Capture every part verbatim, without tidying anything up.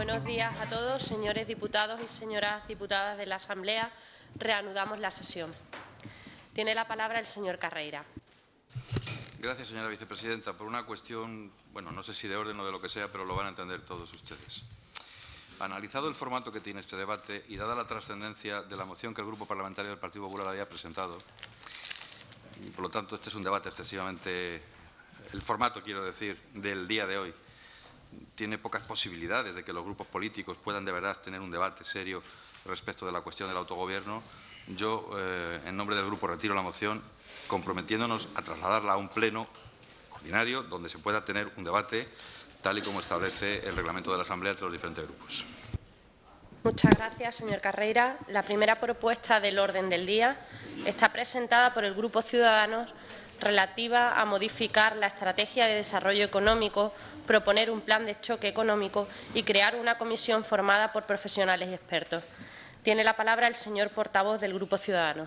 Buenos días a todos, señores diputados y señoras diputadas de la Asamblea. Reanudamos la sesión. Tiene la palabra el señor Carreira. Gracias, señora vicepresidenta. Por una cuestión, bueno, no sé si de orden o de lo que sea, pero lo van a entender todos ustedes. Analizado el formato que tiene este debate y dada la trascendencia de la moción que el Grupo Parlamentario del Partido Popular había presentado, y por lo tanto este es un debate excesivamente, el formato, quiero decir, del día de hoy, tiene pocas posibilidades de que los grupos políticos puedan de verdad tener un debate serio respecto de la cuestión del autogobierno. Yo, eh, en nombre del Grupo, retiro la moción, comprometiéndonos a trasladarla a un pleno ordinario donde se pueda tener un debate tal y como establece el reglamento de la Asamblea entre los diferentes grupos. Muchas gracias, señor Carreira. La primera propuesta del orden del día está presentada por el Grupo Ciudadanos, relativa a modificar la estrategia de desarrollo económico, proponer un plan de choque económico y crear una comisión formada por profesionales y expertos. Tiene la palabra el señor portavoz del Grupo Ciudadanos.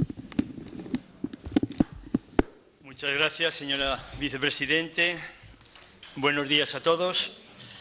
Muchas gracias, señora vicepresidente. Buenos días a todos.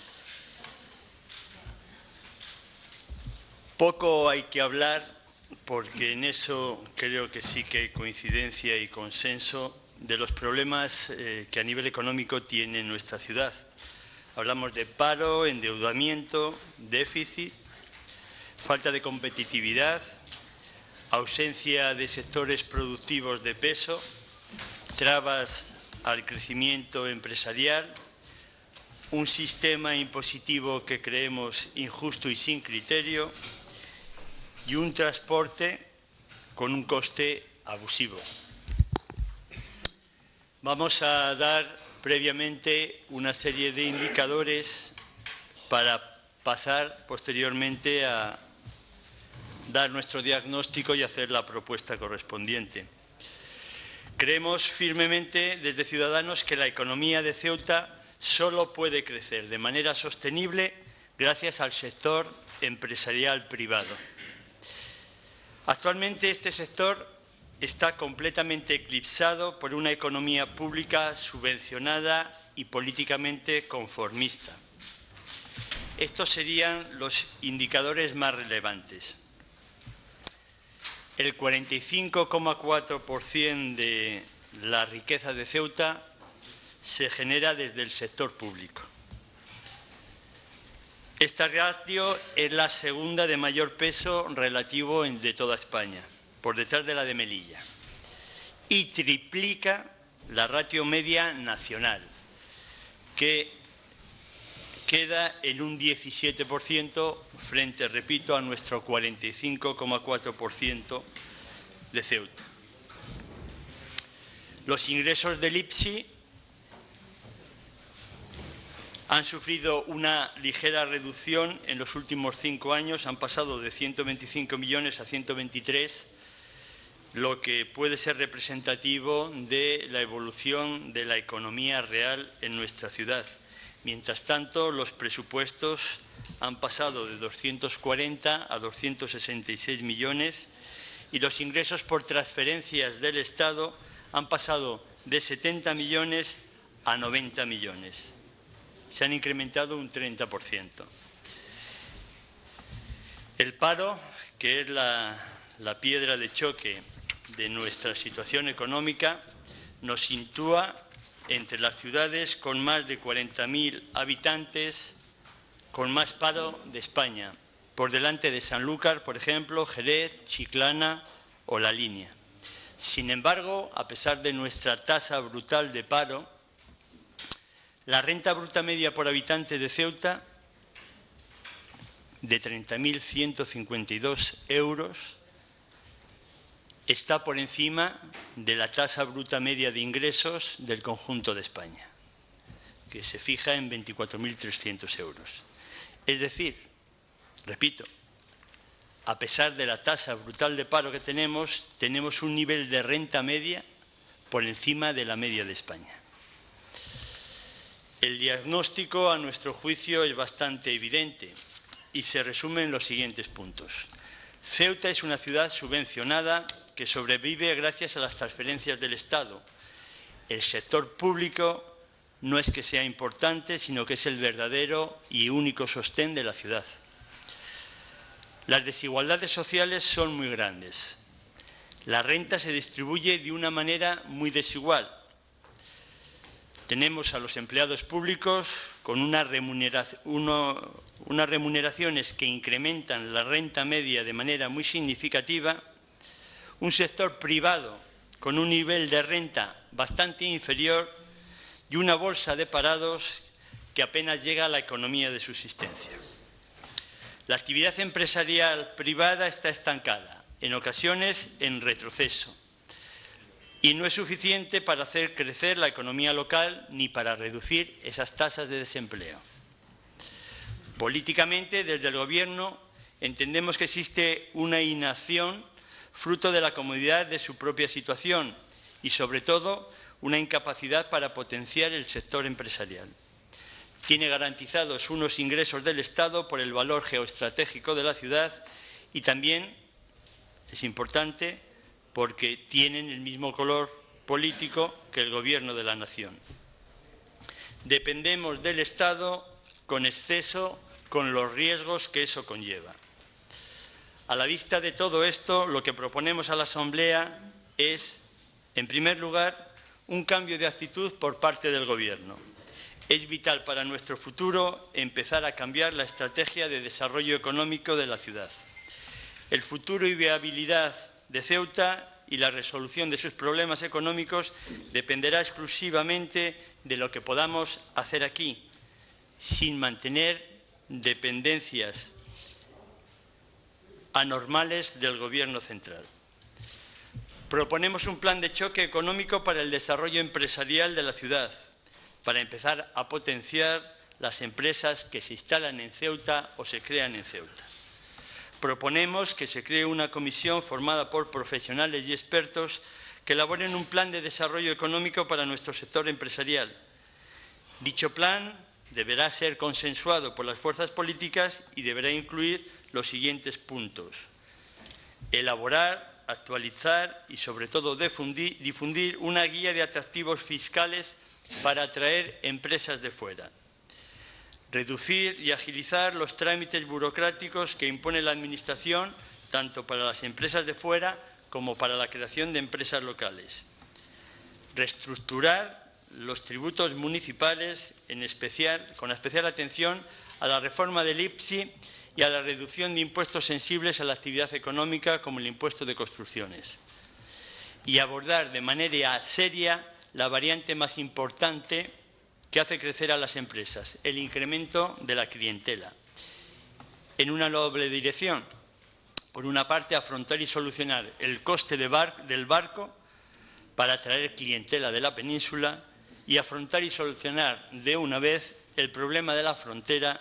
Poco hay que hablar, porque en eso creo que sí que hay coincidencia y consenso de los problemas eh, que a nivel económico tiene nuestra ciudad. Hablamos de paro, endeudamiento, déficit, falta de competitividad, ausencia de sectores productivos de peso, trabas al crecimiento empresarial, un sistema impositivo que creemos injusto y sin criterio y un transporte con un coste abusivo. Vamos a dar previamente una serie de indicadores para pasar posteriormente a dar nuestro diagnóstico y hacer la propuesta correspondiente. Creemos firmemente desde Ciudadanos que la economía de Ceuta solo puede crecer de manera sostenible gracias al sector empresarial privado. Actualmente este sector está completamente eclipsado por una economía pública subvencionada y políticamente conformista. Estos serían los indicadores más relevantes. El cuarenta y cinco coma cuatro por ciento de la riqueza de Ceuta se genera desde el sector público. Esta ratio es la segunda de mayor peso relativo de toda España, por detrás de la de Melilla, y triplica la ratio media nacional, que queda en un diecisiete por ciento frente, repito, a nuestro cuarenta y cinco coma cuatro por ciento de Ceuta. Los ingresos del I P S I han sufrido una ligera reducción en los últimos cinco años, han pasado de ciento veinticinco millones a ciento veintitrés, lo que puede ser representativo de la evolución de la economía real en nuestra ciudad. Mientras tanto, los presupuestos han pasado de doscientos cuarenta a doscientos sesenta y seis millones y los ingresos por transferencias del Estado han pasado de setenta millones a noventa millones. Se han incrementado un treinta por ciento. El paro, que es la, la piedra de choque de nuestra situación económica, nos sitúa entre las ciudades con más de cuarenta mil habitantes, con más paro de España, por delante de Sanlúcar, por ejemplo, Jerez, Chiclana o La Línea. Sin embargo, a pesar de nuestra tasa brutal de paro, la renta bruta media por habitante de Ceuta, de treinta mil ciento cincuenta y dos euros, está por encima de la tasa bruta media de ingresos del conjunto de España, que se fija en veinticuatro mil trescientos euros. Es decir, repito, a pesar de la tasa brutal de paro que tenemos, tenemos un nivel de renta media por encima de la media de España. El diagnóstico, a nuestro juicio, es bastante evidente y se resume en los siguientes puntos. Ceuta es una ciudad subvencionada que sobrevive gracias a las transferencias del Estado. El sector público no es que sea importante, sino que es el verdadero y único sostén de la ciudad. Las desigualdades sociales son muy grandes. La renta se distribuye de una manera muy desigual. Tenemos a los empleados públicos con una remuneración, uno, unas remuneraciones que incrementan la renta media de manera muy significativa, un sector privado con un nivel de renta bastante inferior y una bolsa de parados que apenas llega a la economía de subsistencia. La actividad empresarial privada está estancada, en ocasiones en retroceso, y no es suficiente para hacer crecer la economía local ni para reducir esas tasas de desempleo. Políticamente, desde el Gobierno, entendemos que existe una inacción fruto de la comodidad de su propia situación y, sobre todo, una incapacidad para potenciar el sector empresarial. Tiene garantizados unos ingresos del Estado por el valor geoestratégico de la ciudad y también, es importante, porque tienen el mismo color político que el Gobierno de la Nación. Dependemos del Estado con exceso, con los riesgos que eso conlleva. A la vista de todo esto, lo que proponemos a la Asamblea es, en primer lugar, un cambio de actitud por parte del Gobierno. Es vital para nuestro futuro empezar a cambiar la estrategia de desarrollo económico de la ciudad. El futuro y viabilidad de Ceuta y la resolución de sus problemas económicos dependerá exclusivamente de lo que podamos hacer aquí, sin mantener dependencias anormales del Gobierno central. Proponemos un plan de choque económico para el desarrollo empresarial de la ciudad, para empezar a potenciar las empresas que se instalan en Ceuta o se crean en Ceuta. Proponemos que se cree una comisión formada por profesionales y expertos que elaboren un plan de desarrollo económico para nuestro sector empresarial. Dicho plan deberá ser consensuado por las fuerzas políticas y deberá incluir los siguientes puntos: elaborar, actualizar y, sobre todo, difundir, difundir una guía de atractivos fiscales para atraer empresas de fuera. Reducir y agilizar los trámites burocráticos que impone la Administración, tanto para las empresas de fuera como para la creación de empresas locales. Reestructurar los tributos municipales, en especial, con especial atención a la reforma del I P S I y a la reducción de impuestos sensibles a la actividad económica, como el impuesto de construcciones. Y abordar de manera seria la variante más importante que hace crecer a las empresas, el incremento de la clientela. En una doble dirección: por una parte, afrontar y solucionar el coste de bar del barco para atraer clientela de la península y afrontar y solucionar de una vez el problema de la frontera,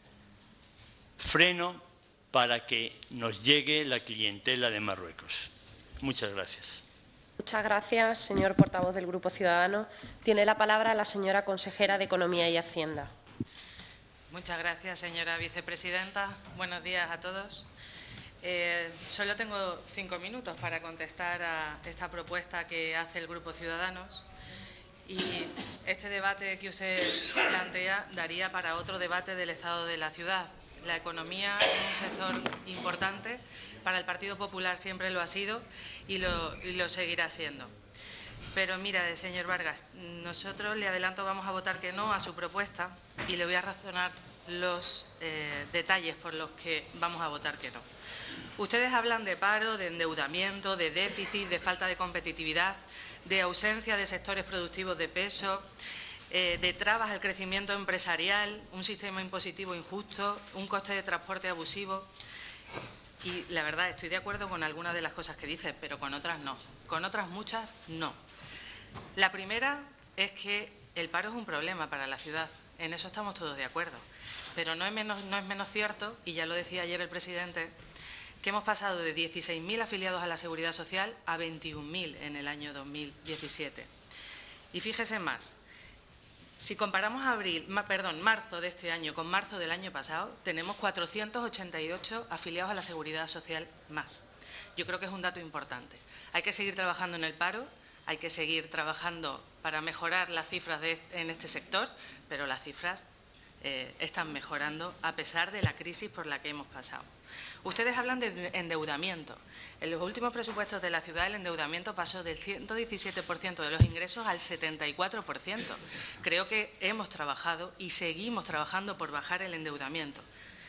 freno para que nos llegue la clientela de Marruecos. Muchas gracias. Muchas gracias, señor portavoz del Grupo Ciudadanos. Tiene la palabra la señora consejera de Economía y Hacienda. Muchas gracias, señora vicepresidenta. Buenos días a todos. Eh, solo tengo cinco minutos para contestar a esta propuesta que hace el Grupo Ciudadanos. Y este debate que usted plantea daría para otro debate del estado de la ciudad. La economía es un sector importante, para el Partido Popular siempre lo ha sido y lo, y lo seguirá siendo. Pero mira, señor Vargas, nosotros le adelanto vamos a votar que no a su propuesta y le voy a razonar los eh, detalles por los que vamos a votar que no. Ustedes hablan de paro, de endeudamiento, de déficit, de falta de competitividad, de ausencia de sectores productivos de peso, Eh, de trabas al crecimiento empresarial, un sistema impositivo injusto, un coste de transporte abusivo. Y la verdad, estoy de acuerdo con algunas de las cosas que dice, pero con otras no. Con otras muchas, no. La primera es que el paro es un problema para la ciudad. En eso estamos todos de acuerdo. Pero no es menos, no es menos cierto, y ya lo decía ayer el presidente, que hemos pasado de dieciséis mil afiliados a la Seguridad Social a veintiún mil en el año dos mil diecisiete. Y fíjese más. Si comparamos abril, perdón, marzo de este año con marzo del año pasado, tenemos cuatrocientos ochenta y ocho afiliados a la Seguridad Social más. Yo creo que es un dato importante. Hay que seguir trabajando en el paro, hay que seguir trabajando para mejorar las cifras de, en este sector, pero las cifras eh, están mejorando a pesar de la crisis por la que hemos pasado. Ustedes hablan de endeudamiento. En los últimos presupuestos de la ciudad el endeudamiento pasó del ciento diecisiete por ciento de los ingresos al setenta y cuatro por ciento. Creo que hemos trabajado y seguimos trabajando por bajar el endeudamiento.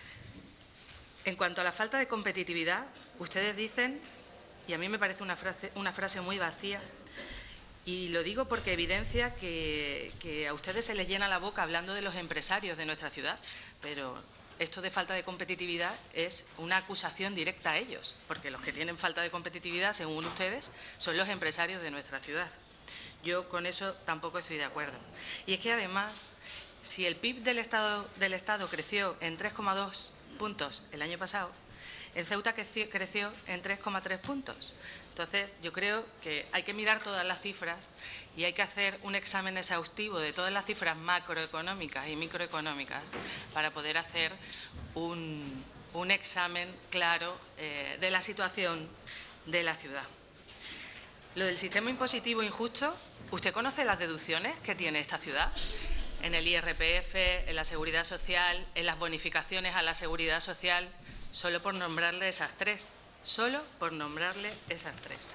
En cuanto a la falta de competitividad, ustedes dicen, y a mí me parece una frase, una frase muy vacía, y lo digo porque evidencia que, que a ustedes se les llena la boca hablando de los empresarios de nuestra ciudad, pero esto de falta de competitividad es una acusación directa a ellos, porque los que tienen falta de competitividad, según ustedes, son los empresarios de nuestra ciudad. Yo con eso tampoco estoy de acuerdo. Y es que además, si el P I B del Estado, del Estado creció en tres coma dos puntos el año pasado, en Ceuta creció en tres coma tres puntos. Entonces, yo creo que hay que mirar todas las cifras y hay que hacer un examen exhaustivo de todas las cifras macroeconómicas y microeconómicas para poder hacer un, un examen claro eh, de la situación de la ciudad. Lo del sistema impositivo injusto, ¿usted conoce las deducciones que tiene esta ciudad? En el I R P F, en la Seguridad Social, en las bonificaciones a la Seguridad Social, solo por nombrarle esas tres. Solo por nombrarle esas tres.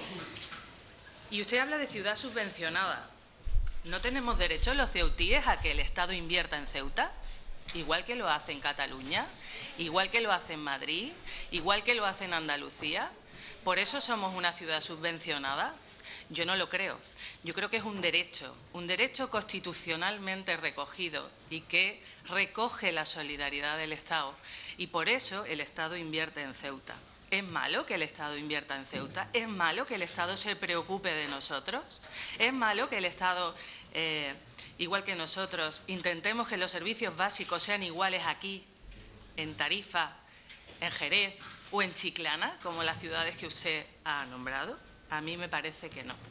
Y usted habla de ciudad subvencionada. ¿No tenemos derecho los ceutíes a que el Estado invierta en Ceuta? Igual que lo hace en Cataluña, igual que lo hace en Madrid, igual que lo hace en Andalucía. ¿Por eso somos una ciudad subvencionada? Yo no lo creo. Yo creo que es un derecho, un derecho constitucionalmente recogido y que recoge la solidaridad del Estado. Y por eso el Estado invierte en Ceuta. ¿Es malo que el Estado invierta en Ceuta? ¿Es malo que el Estado se preocupe de nosotros? ¿Es malo que el Estado, eh, igual que nosotros, intentemos que los servicios básicos sean iguales aquí, en Tarifa, en Jerez o en Chiclana, como las ciudades que usted ha nombrado? A mí me parece que no.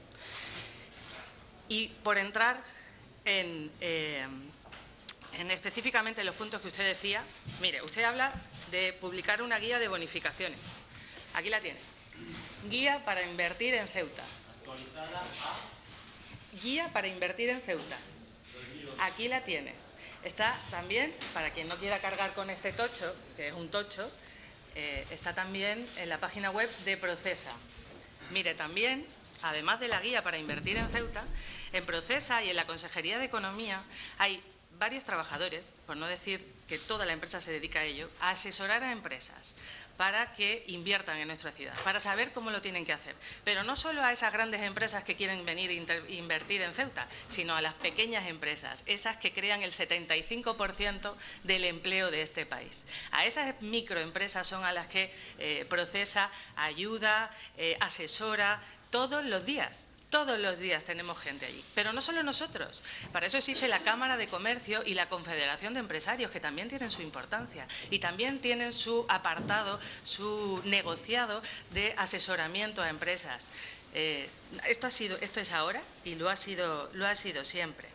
Y por entrar en, eh, en específicamente los puntos que usted decía, mire, usted habla de publicar una guía de bonificaciones. Aquí la tiene. Guía para invertir en Ceuta. Actualizada a... Guía para invertir en Ceuta. Aquí la tiene. Está también, para quien no quiera cargar con este tocho, que es un tocho, eh, está también en la página web de Procesa. Mire, también, además de la guía para invertir en Ceuta, en Procesa y en la Consejería de Economía hay varios trabajadores, por no decir que toda la empresa se dedica a ello, a asesorar a empresas para que inviertan en nuestra ciudad, para saber cómo lo tienen que hacer. Pero no solo a esas grandes empresas que quieren venir a invertir en Ceuta, sino a las pequeñas empresas, esas que crean el setenta y cinco por ciento del empleo de este país. A esas microempresas son a las que eh, Procesa ayuda, eh, asesora todos los días. Todos los días tenemos gente allí, pero no solo nosotros. Para eso existe la Cámara de Comercio y la Confederación de Empresarios, que también tienen su importancia y también tienen su apartado, su negociado de asesoramiento a empresas. Eh, esto ha sido, esto es ahora y lo ha sido, lo ha sido siempre.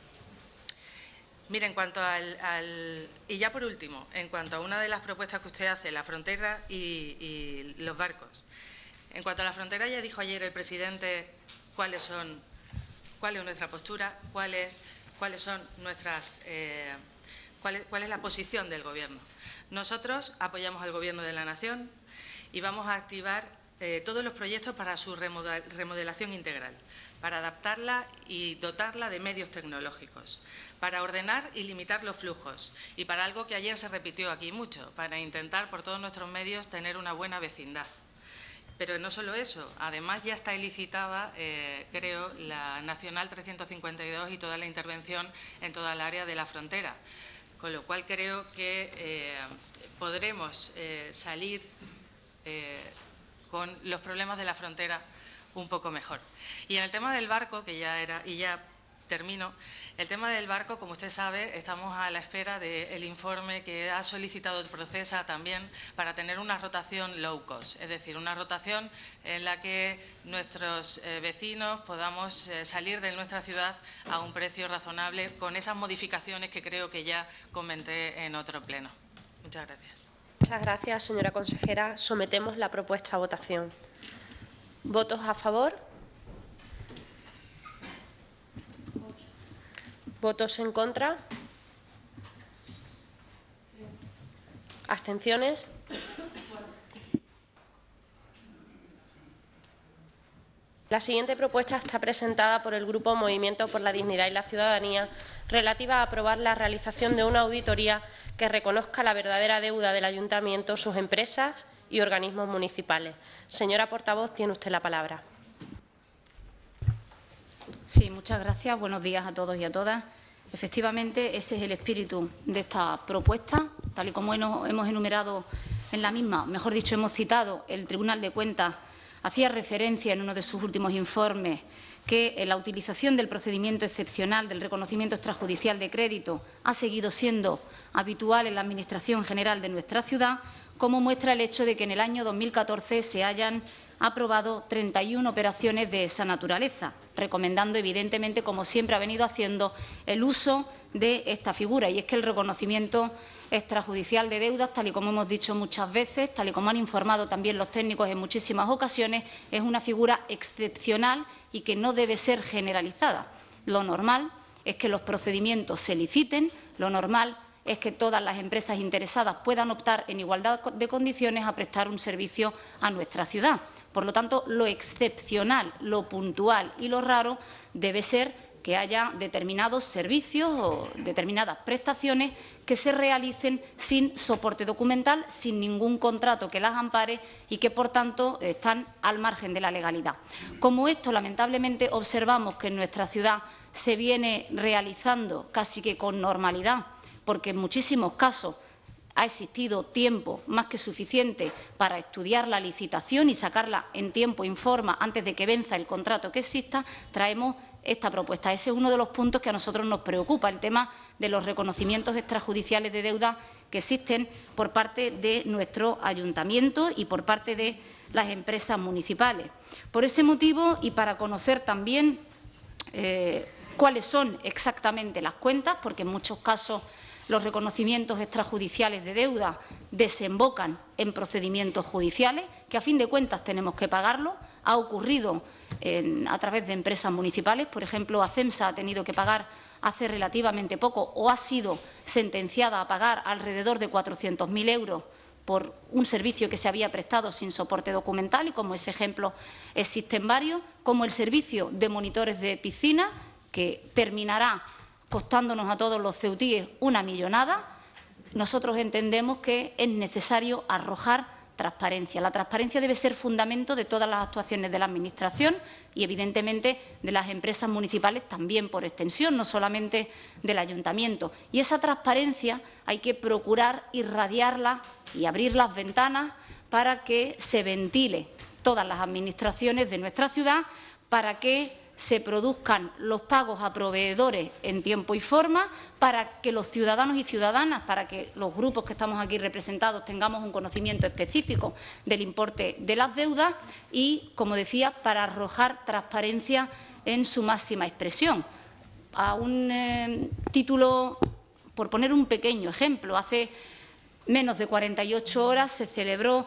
Mire, en cuanto al, al... Y ya por último, en cuanto a una de las propuestas que usted hace, la frontera y, y los barcos. En cuanto a la frontera, ya dijo ayer el presidente cuáles son, cuál es nuestra postura, cuáles, cuáles son nuestras, eh, cuál, es, cuál es la posición del Gobierno. Nosotros apoyamos al Gobierno de la Nación y vamos a activar eh, todos los proyectos para su remodelación integral, para adaptarla y dotarla de medios tecnológicos, para ordenar y limitar los flujos y para algo que ayer se repitió aquí mucho, para intentar por todos nuestros medios tener una buena vecindad. Pero no solo eso, además ya está licitada, eh, creo, la Nacional trescientos cincuenta y dos y toda la intervención en toda el área de la frontera, con lo cual creo que eh, podremos eh, salir eh, con los problemas de la frontera un poco mejor. Y en el tema del barco, que ya era, y ya termino, el tema del barco, como usted sabe, estamos a la espera del informe que ha solicitado Procesa también para tener una rotación low cost, es decir, una rotación en la que nuestros eh, vecinos podamos eh, salir de nuestra ciudad a un precio razonable con esas modificaciones que creo que ya comenté en otro pleno. Muchas gracias. Muchas gracias, señora consejera. Sometemos la propuesta a votación. ¿Votos a favor? ¿Votos en contra? ¿Abstenciones? La siguiente propuesta está presentada por el Grupo Movimiento por la Dignidad y la Ciudadanía, relativa a aprobar la realización de una auditoría que reconozca la verdadera deuda del Ayuntamiento, sus empresas y organismos municipales. Señora portavoz, tiene usted la palabra. Sí, muchas gracias. Buenos días a todos y a todas. Efectivamente, ese es el espíritu de esta propuesta, tal y como hemos enumerado en la misma, mejor dicho, hemos citado, el Tribunal de Cuentas hacía referencia en uno de sus últimos informes que la utilización del procedimiento excepcional del reconocimiento extrajudicial de crédito ha seguido siendo habitual en la Administración general de nuestra ciudad, como muestra el hecho de que en el año dos mil catorce se hayan aprobado treinta y una operaciones de esa naturaleza, recomendando evidentemente, como siempre ha venido haciendo, el uso de esta figura. Y es que el reconocimiento extrajudicial de deudas, tal y como hemos dicho muchas veces, tal y como han informado también los técnicos en muchísimas ocasiones, es una figura excepcional y que no debe ser generalizada. Lo normal es que los procedimientos se liciten, lo normal es que todas las empresas interesadas puedan optar en igualdad de condiciones a prestar un servicio a nuestra ciudad. Por lo tanto, lo excepcional, lo puntual y lo raro debe ser que haya determinados servicios o determinadas prestaciones que se realicen sin soporte documental, sin ningún contrato que las ampare y que, por tanto, están al margen de la legalidad. Como esto, lamentablemente, observamos que en nuestra ciudad se viene realizando casi que con normalidad, porque en muchísimos casos ha existido tiempo más que suficiente para estudiar la licitación y sacarla en tiempo y forma antes de que venza el contrato que exista, traemos esta propuesta. Ese es uno de los puntos que a nosotros nos preocupa, el tema de los reconocimientos extrajudiciales de deuda que existen por parte de nuestro ayuntamiento y por parte de las empresas municipales. Por ese motivo, y para conocer también eh, cuáles son exactamente las cuentas, porque en muchos casos los reconocimientos extrajudiciales de deuda desembocan en procedimientos judiciales, que a fin de cuentas tenemos que pagarlo. Ha ocurrido en, a través de empresas municipales. Por ejemplo, ACEMSA ha tenido que pagar hace relativamente poco o ha sido sentenciada a pagar alrededor de cuatrocientos mil euros por un servicio que se había prestado sin soporte documental, y como ese ejemplo existen varios, como el servicio de monitores de piscina, que terminará costándonos a todos los ceutíes una millonada. Nosotros entendemos que es necesario arrojar transparencia. La transparencia debe ser fundamento de todas las actuaciones de la Administración y, evidentemente, de las empresas municipales también por extensión, no solamente del Ayuntamiento. Y esa transparencia hay que procurar irradiarla y abrir las ventanas para que se ventile todas las administraciones de nuestra ciudad, para que se produzcan los pagos a proveedores en tiempo y forma, para que los ciudadanos y ciudadanas, para que los grupos que estamos aquí representados tengamos un conocimiento específico del importe de las deudas y, como decía, para arrojar transparencia en su máxima expresión. A un eh, título, por poner un pequeño ejemplo, hace menos de cuarenta y ocho horas se celebró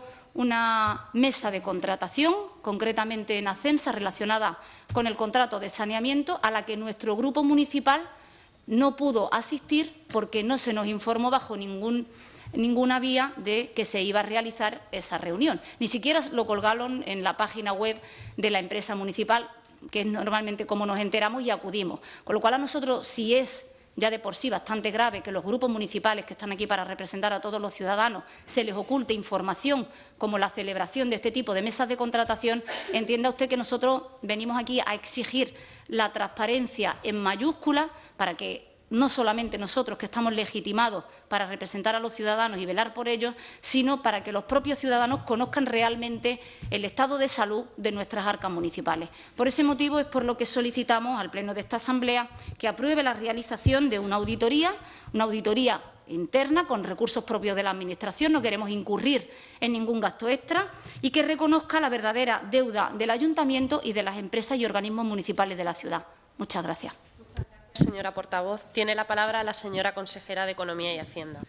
una mesa de contratación, concretamente en ACEMSA, relacionada con el contrato de saneamiento, a la que nuestro grupo municipal no pudo asistir porque no se nos informó bajo ningún, ninguna vía de que se iba a realizar esa reunión. Ni siquiera lo colgaron en la página web de la empresa municipal, que es normalmente como nos enteramos y acudimos. Con lo cual, a nosotros, si es ya de por sí bastante grave que los grupos municipales que están aquí para representar a todos los ciudadanos se les oculte información como la celebración de este tipo de mesas de contratación, entienda usted que nosotros venimos aquí a exigir la transparencia en mayúsculas para que no solamente nosotros, que estamos legitimados para representar a los ciudadanos y velar por ellos, sino para que los propios ciudadanos conozcan realmente el estado de salud de nuestras arcas municipales. Por ese motivo es por lo que solicitamos al Pleno de esta Asamblea que apruebe la realización de una auditoría, una auditoría interna con recursos propios de la Administración, no queremos incurrir en ningún gasto extra, y que reconozca la verdadera deuda del Ayuntamiento y de las empresas y organismos municipales de la ciudad. Muchas gracias. Señora portavoz, tiene la palabra la señora consejera de Economía y Hacienda.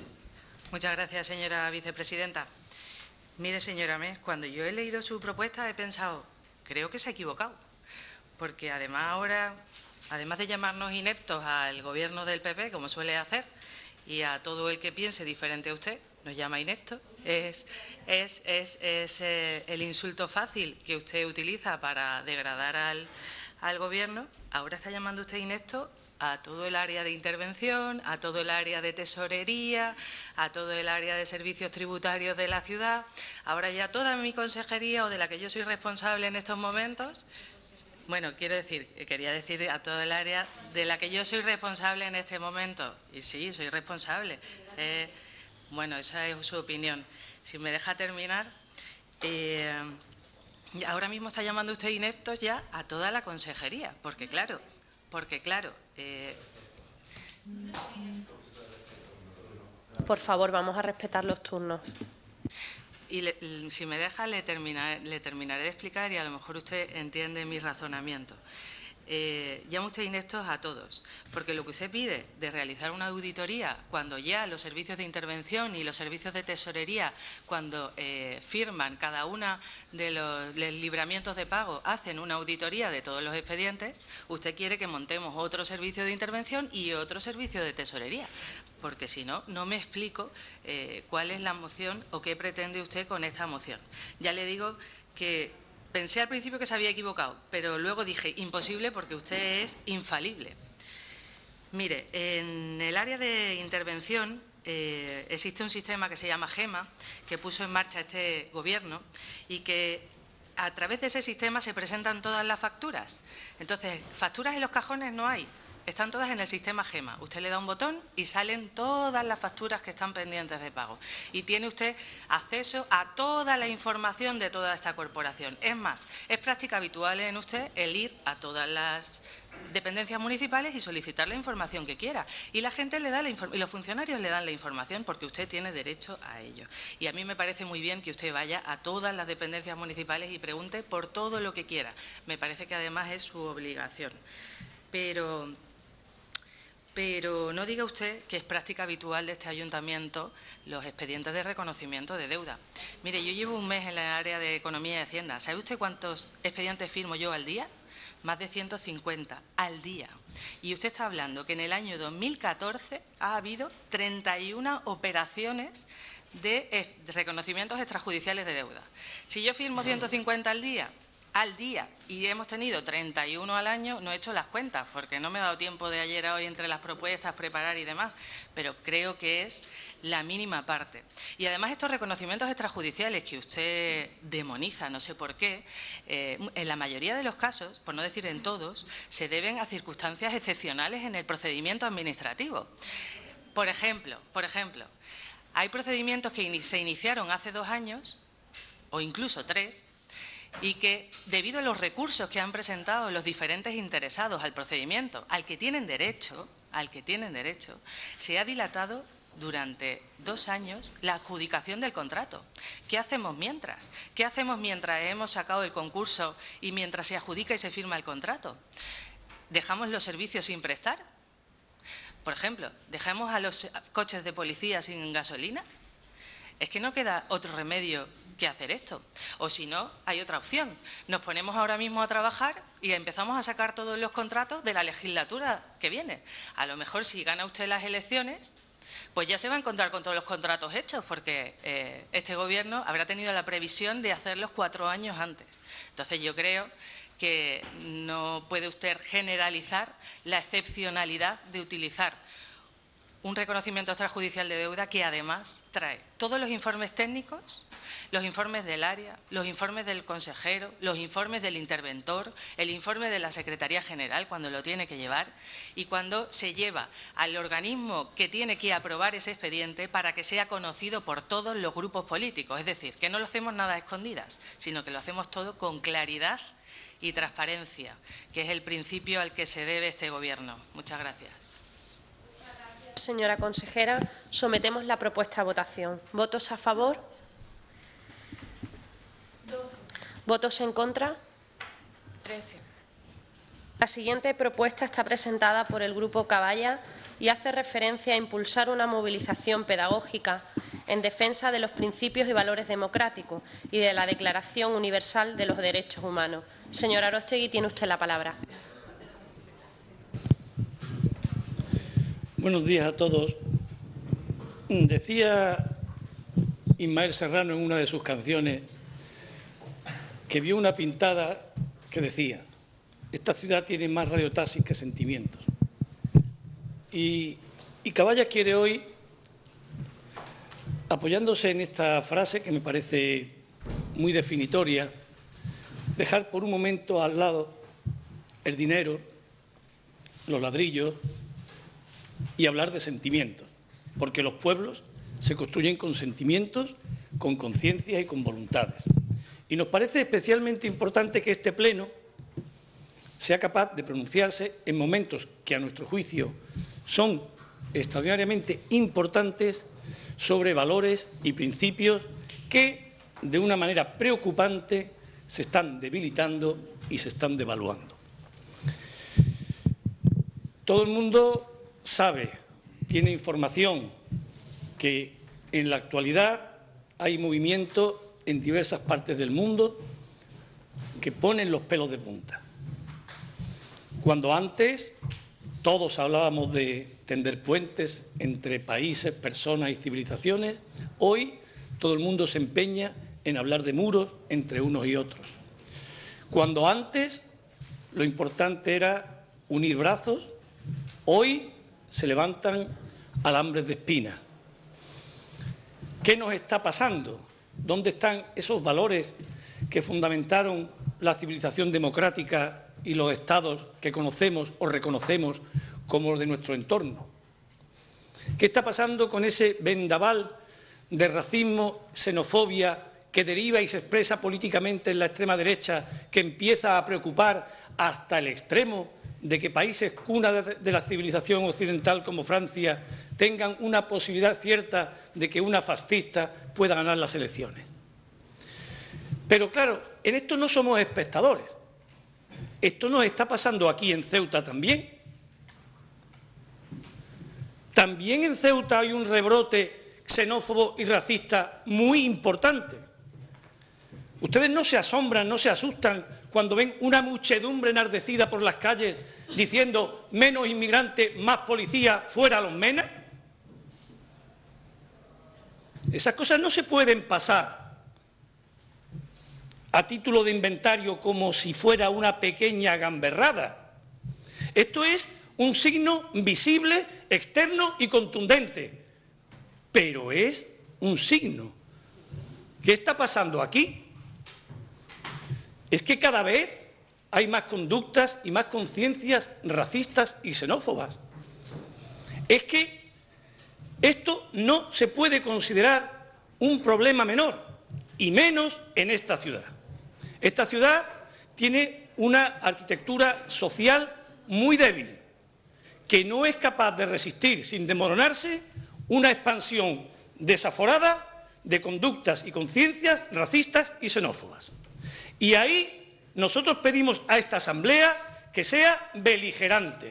Muchas gracias, señora vicepresidenta. Mire, señora Mes, cuando yo he leído su propuesta he pensado, creo que se ha equivocado, porque además ahora además de llamarnos ineptos al Gobierno del P P, como suele hacer, y a todo el que piense diferente a usted, nos llama inepto, es, es, es, es eh, el insulto fácil que usted utiliza para degradar al, al Gobierno. Ahora está llamando usted inepto a todo el área de intervención, a todo el área de tesorería, a todo el área de servicios tributarios de la ciudad. Ahora ya toda mi consejería, o de la que yo soy responsable en estos momentos, bueno, quiero decir, quería decir a todo el área de la que yo soy responsable en este momento. Y sí, soy responsable. Eh, bueno, esa es su opinión. Si me deja terminar, eh, ahora mismo está llamando usted ineptos ya a toda la consejería, porque claro, porque claro. Eh... Por favor, vamos a respetar los turnos. Y le, si me deja, le terminaré, le terminaré de explicar y a lo mejor usted entiende mi razonamiento. Eh, llama usted ineptos a todos, porque lo que usted pide de realizar una auditoría cuando ya los servicios de intervención y los servicios de tesorería, cuando eh, firman cada una de los, de los libramientos de pago, hacen una auditoría de todos los expedientes, usted quiere que montemos otro servicio de intervención y otro servicio de tesorería, porque si no, no me explico eh, cuál es la moción o qué pretende usted con esta moción. Ya le digo que pensé al principio que se había equivocado, pero luego dije, imposible, porque usted es infalible. Mire, en el área de intervención eh, existe un sistema que se llama GEMA, que puso en marcha este Gobierno y que a través de ese sistema se presentan todas las facturas. Entonces, facturas en los cajones no hay. Están todas en el sistema GEMA. Usted le da un botón y salen todas las facturas que están pendientes de pago. Y tiene usted acceso a toda la información de toda esta corporación. Es más, es práctica habitual en usted el ir a todas las dependencias municipales y solicitar la información que quiera. Y la gente le da la y los funcionarios le dan la información porque usted tiene derecho a ello. Y a mí me parece muy bien que usted vaya a todas las dependencias municipales y pregunte por todo lo que quiera. Me parece que además es su obligación. Pero... Pero no diga usted que es práctica habitual de este ayuntamiento los expedientes de reconocimiento de deuda. Mire, yo llevo un mes en la área de Economía y Hacienda. ¿Sabe usted cuántos expedientes firmo yo al día? Más de ciento cincuenta al día. Y usted está hablando que en el año dos mil catorce ha habido treinta y una operaciones de reconocimientos extrajudiciales de deuda. Si yo firmo ciento cincuenta al día, al día, y hemos tenido treinta y uno al año, no he hecho las cuentas, porque no me he dado tiempo de ayer a hoy entre las propuestas, preparar y demás, pero creo que es la mínima parte. Y además estos reconocimientos extrajudiciales que usted demoniza, no sé por qué, eh, en la mayoría de los casos, por no decir en todos, se deben a circunstancias excepcionales en el procedimiento administrativo. Por ejemplo, por ejemplo, hay procedimientos que se iniciaron hace dos años, o incluso tres, y que, debido a los recursos que han presentado los diferentes interesados al procedimiento, al que tienen derecho, al que tienen derecho, se ha dilatado durante dos años la adjudicación del contrato. ¿Qué hacemos mientras? ¿Qué hacemos mientras hemos sacado el concurso y mientras se adjudica y se firma el contrato? ¿Dejamos los servicios sin prestar? Por ejemplo, ¿dejamos a los coches de policía sin gasolina? Es que no queda otro remedio que hacer esto. O si no, hay otra opción. Nos ponemos ahora mismo a trabajar y empezamos a sacar todos los contratos de la legislatura que viene. A lo mejor si gana usted las elecciones, pues ya se va a encontrar con todos los contratos hechos, porque eh, este Gobierno habrá tenido la previsión de hacerlos cuatro años antes. Entonces yo creo que no puede usted generalizar la excepcionalidad de utilizar un reconocimiento extrajudicial de deuda que además trae todos los informes técnicos, los informes del área, los informes del consejero, los informes del interventor, el informe de la Secretaría General cuando lo tiene que llevar y cuando se lleva al organismo que tiene que aprobar ese expediente para que sea conocido por todos los grupos políticos. Es decir, que no lo hacemos nada a escondidas, sino que lo hacemos todo con claridad y transparencia, que es el principio al que se debe este Gobierno. Muchas gracias. Señora consejera, sometemos la propuesta a votación. ¿Votos a favor? ¿Votos en contra? trece. La siguiente propuesta está presentada por el Grupo Caballa y hace referencia a impulsar una movilización pedagógica en defensa de los principios y valores democráticos y de la Declaración Universal de los Derechos Humanos. Señora Aróstegui, tiene usted la palabra. Buenos días a todos. Decía Ismael Serrano en una de sus canciones que vio una pintada que decía: esta ciudad tiene más radiotaxis que sentimientos. Y, y Caballas quiere hoy, apoyándose en esta frase que me parece muy definitoria, dejar por un momento al lado el dinero, los ladrillos y hablar de sentimientos, porque los pueblos se construyen con sentimientos, con conciencia y con voluntades. Y nos parece especialmente importante que este Pleno sea capaz de pronunciarse en momentos que, a nuestro juicio, son extraordinariamente importantes sobre valores y principios que, de una manera preocupante, se están debilitando y se están devaluando. Todo el mundo sabe, tiene información, que en la actualidad hay movimientos en diversas partes del mundo que ponen los pelos de punta. Cuando antes todos hablábamos de tender puentes entre países, personas y civilizaciones, hoy todo el mundo se empeña en hablar de muros entre unos y otros. Cuando antes lo importante era unir brazos, hoy se levantan alambres de espinas. ¿Qué nos está pasando? ¿Dónde están esos valores que fundamentaron la civilización democrática y los estados que conocemos o reconocemos como los de nuestro entorno? ¿Qué está pasando con ese vendaval de racismo, xenofobia que deriva y se expresa políticamente en la extrema derecha, que empieza a preocupar hasta el extremo de que países cuna de la civilización occidental como Francia tengan una posibilidad cierta de que una fascista pueda ganar las elecciones? Pero claro, en esto no somos espectadores. Esto nos está pasando aquí en Ceuta también. También en Ceuta hay un rebrote xenófobo y racista muy importante. Ustedes no se asombran, no se asustan cuando ven una muchedumbre enardecida por las calles diciendo menos inmigrantes, más policía, fuera los menas. Esas cosas no se pueden pasar a título de inventario como si fuera una pequeña gamberrada. Esto es un signo visible, externo y contundente, pero es un signo. ¿Qué está pasando aquí? Es que cada vez hay más conductas y más conciencias racistas y xenófobas. Es que esto no se puede considerar un problema menor, y menos en esta ciudad. Esta ciudad tiene una arquitectura social muy débil, que no es capaz de resistir sin desmoronarse una expansión desaforada de conductas y conciencias racistas y xenófobas. Y ahí nosotros pedimos a esta Asamblea que sea beligerante.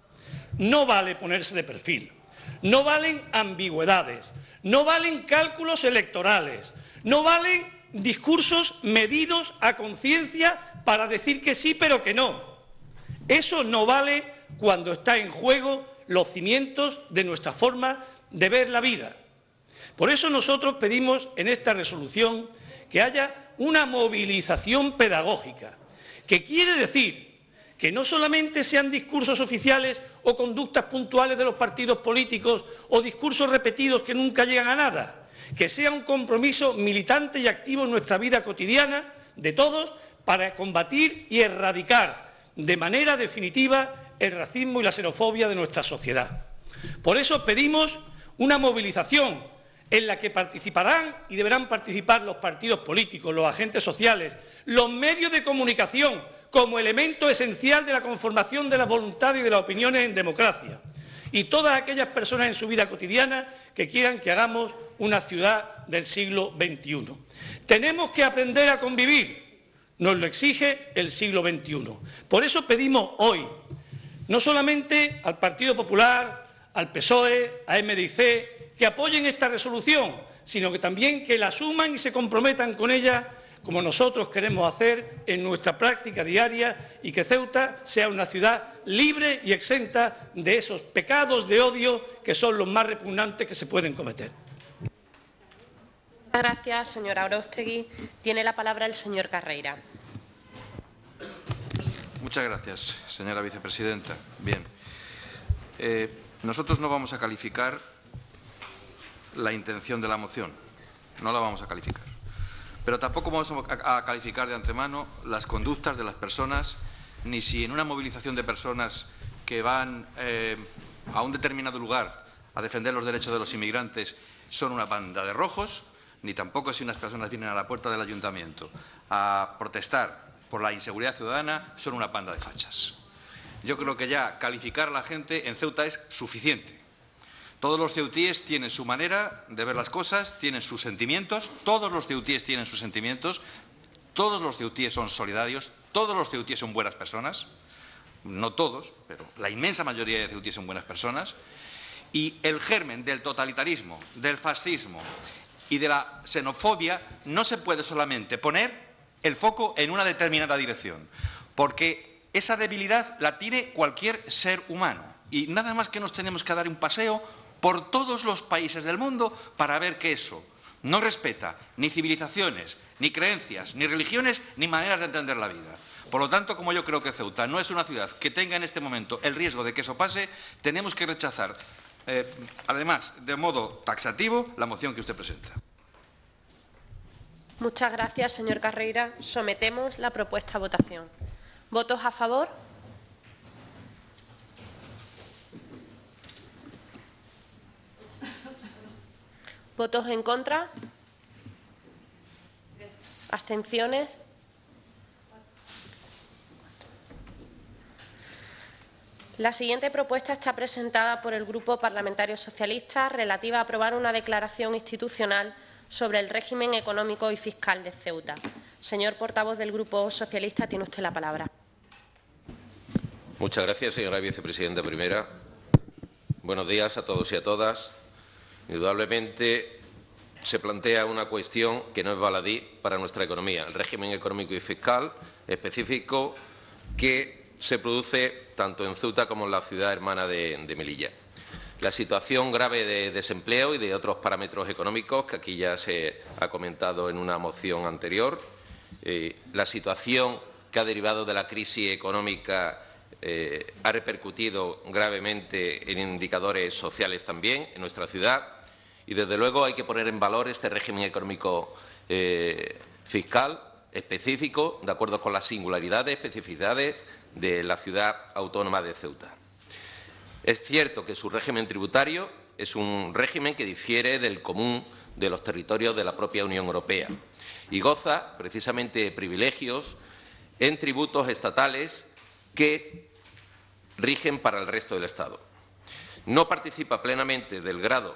No vale ponerse de perfil, no valen ambigüedades, no valen cálculos electorales, no valen discursos medidos a conciencia para decir que sí pero que no. Eso no vale cuando está en juego los cimientos de nuestra forma de ver la vida. Por eso nosotros pedimos en esta resolución que haya una movilización pedagógica, que quiere decir que no solamente sean discursos oficiales o conductas puntuales de los partidos políticos o discursos repetidos que nunca llegan a nada, que sea un compromiso militante y activo en nuestra vida cotidiana de todos para combatir y erradicar de manera definitiva el racismo y la xenofobia de nuestra sociedad. Por eso pedimos una movilización en la que participarán y deberán participar los partidos políticos, los agentes sociales, los medios de comunicación como elemento esencial de la conformación de la voluntad y de las opiniones en democracia, y todas aquellas personas en su vida cotidiana que quieran que hagamos una ciudad del siglo veintiuno. Tenemos que aprender a convivir, nos lo exige el siglo veintiuno. Por eso pedimos hoy, no solamente al Partido Popular, al P S O E, a M D I C, que apoyen esta resolución, sino que también que la asuman y se comprometan con ella como nosotros queremos hacer en nuestra práctica diaria y que Ceuta sea una ciudad libre y exenta de esos pecados de odio que son los más repugnantes que se pueden cometer. Muchas gracias, señora Aróstegui. Tiene la palabra el señor Carreira. Muchas gracias, señora vicepresidenta. Bien, eh, nosotros no vamos a calificar la intención de la moción, no la vamos a calificar. Pero tampoco vamos a, a calificar de antemano las conductas de las personas, ni si en una movilización de personas que van eh, a un determinado lugar a defender los derechos de los inmigrantes son una banda de rojos, ni tampoco si unas personas vienen a la puerta del ayuntamiento a protestar por la inseguridad ciudadana son una banda de fachas. Yo creo que ya calificar a la gente en Ceuta es suficiente. Todos los ceutíes tienen su manera de ver las cosas, tienen sus sentimientos, todos los ceutíes tienen sus sentimientos, todos los ceutíes son solidarios, todos los ceutíes son buenas personas, no todos, pero la inmensa mayoría de ceutíes son buenas personas, y el germen del totalitarismo, del fascismo y de la xenofobia no se puede solamente poner el foco en una determinada dirección, porque esa debilidad la tiene cualquier ser humano y nada más que nos tenemos que dar un paseo por todos los países del mundo para ver que eso no respeta ni civilizaciones, ni creencias, ni religiones, ni maneras de entender la vida. Por lo tanto, como yo creo que Ceuta no es una ciudad que tenga en este momento el riesgo de que eso pase, tenemos que rechazar Eh, además, de modo taxativo, la moción que usted presenta. Muchas gracias, señor Carreira. Sometemos la propuesta a votación. ¿Votos a favor? ¿Votos en contra? ¿Abstenciones? La siguiente propuesta está presentada por el Grupo Parlamentario Socialista relativa a aprobar una declaración institucional sobre el régimen económico y fiscal de Ceuta. Señor portavoz del Grupo Socialista, tiene usted la palabra. Muchas gracias, señora vicepresidenta primera. Buenos días a todos y a todas. Indudablemente se plantea una cuestión que no es baladí para nuestra economía, el régimen económico y fiscal específico que se produce tanto en Ceuta como en la ciudad hermana de, de Melilla. La situación grave de desempleo y de otros parámetros económicos que aquí ya se ha comentado en una moción anterior, eh, la situación que ha derivado de la crisis económica eh, ha repercutido gravemente en indicadores sociales también en nuestra ciudad y, desde luego, hay que poner en valor este régimen económico eh, fiscal específico, de acuerdo con las singularidades, especificidades de la ciudad autónoma de Ceuta. Es cierto que su régimen tributario es un régimen que difiere del común de los territorios de la propia Unión Europea y goza precisamente de privilegios en tributos estatales que rigen para el resto del Estado. No participa plenamente del grado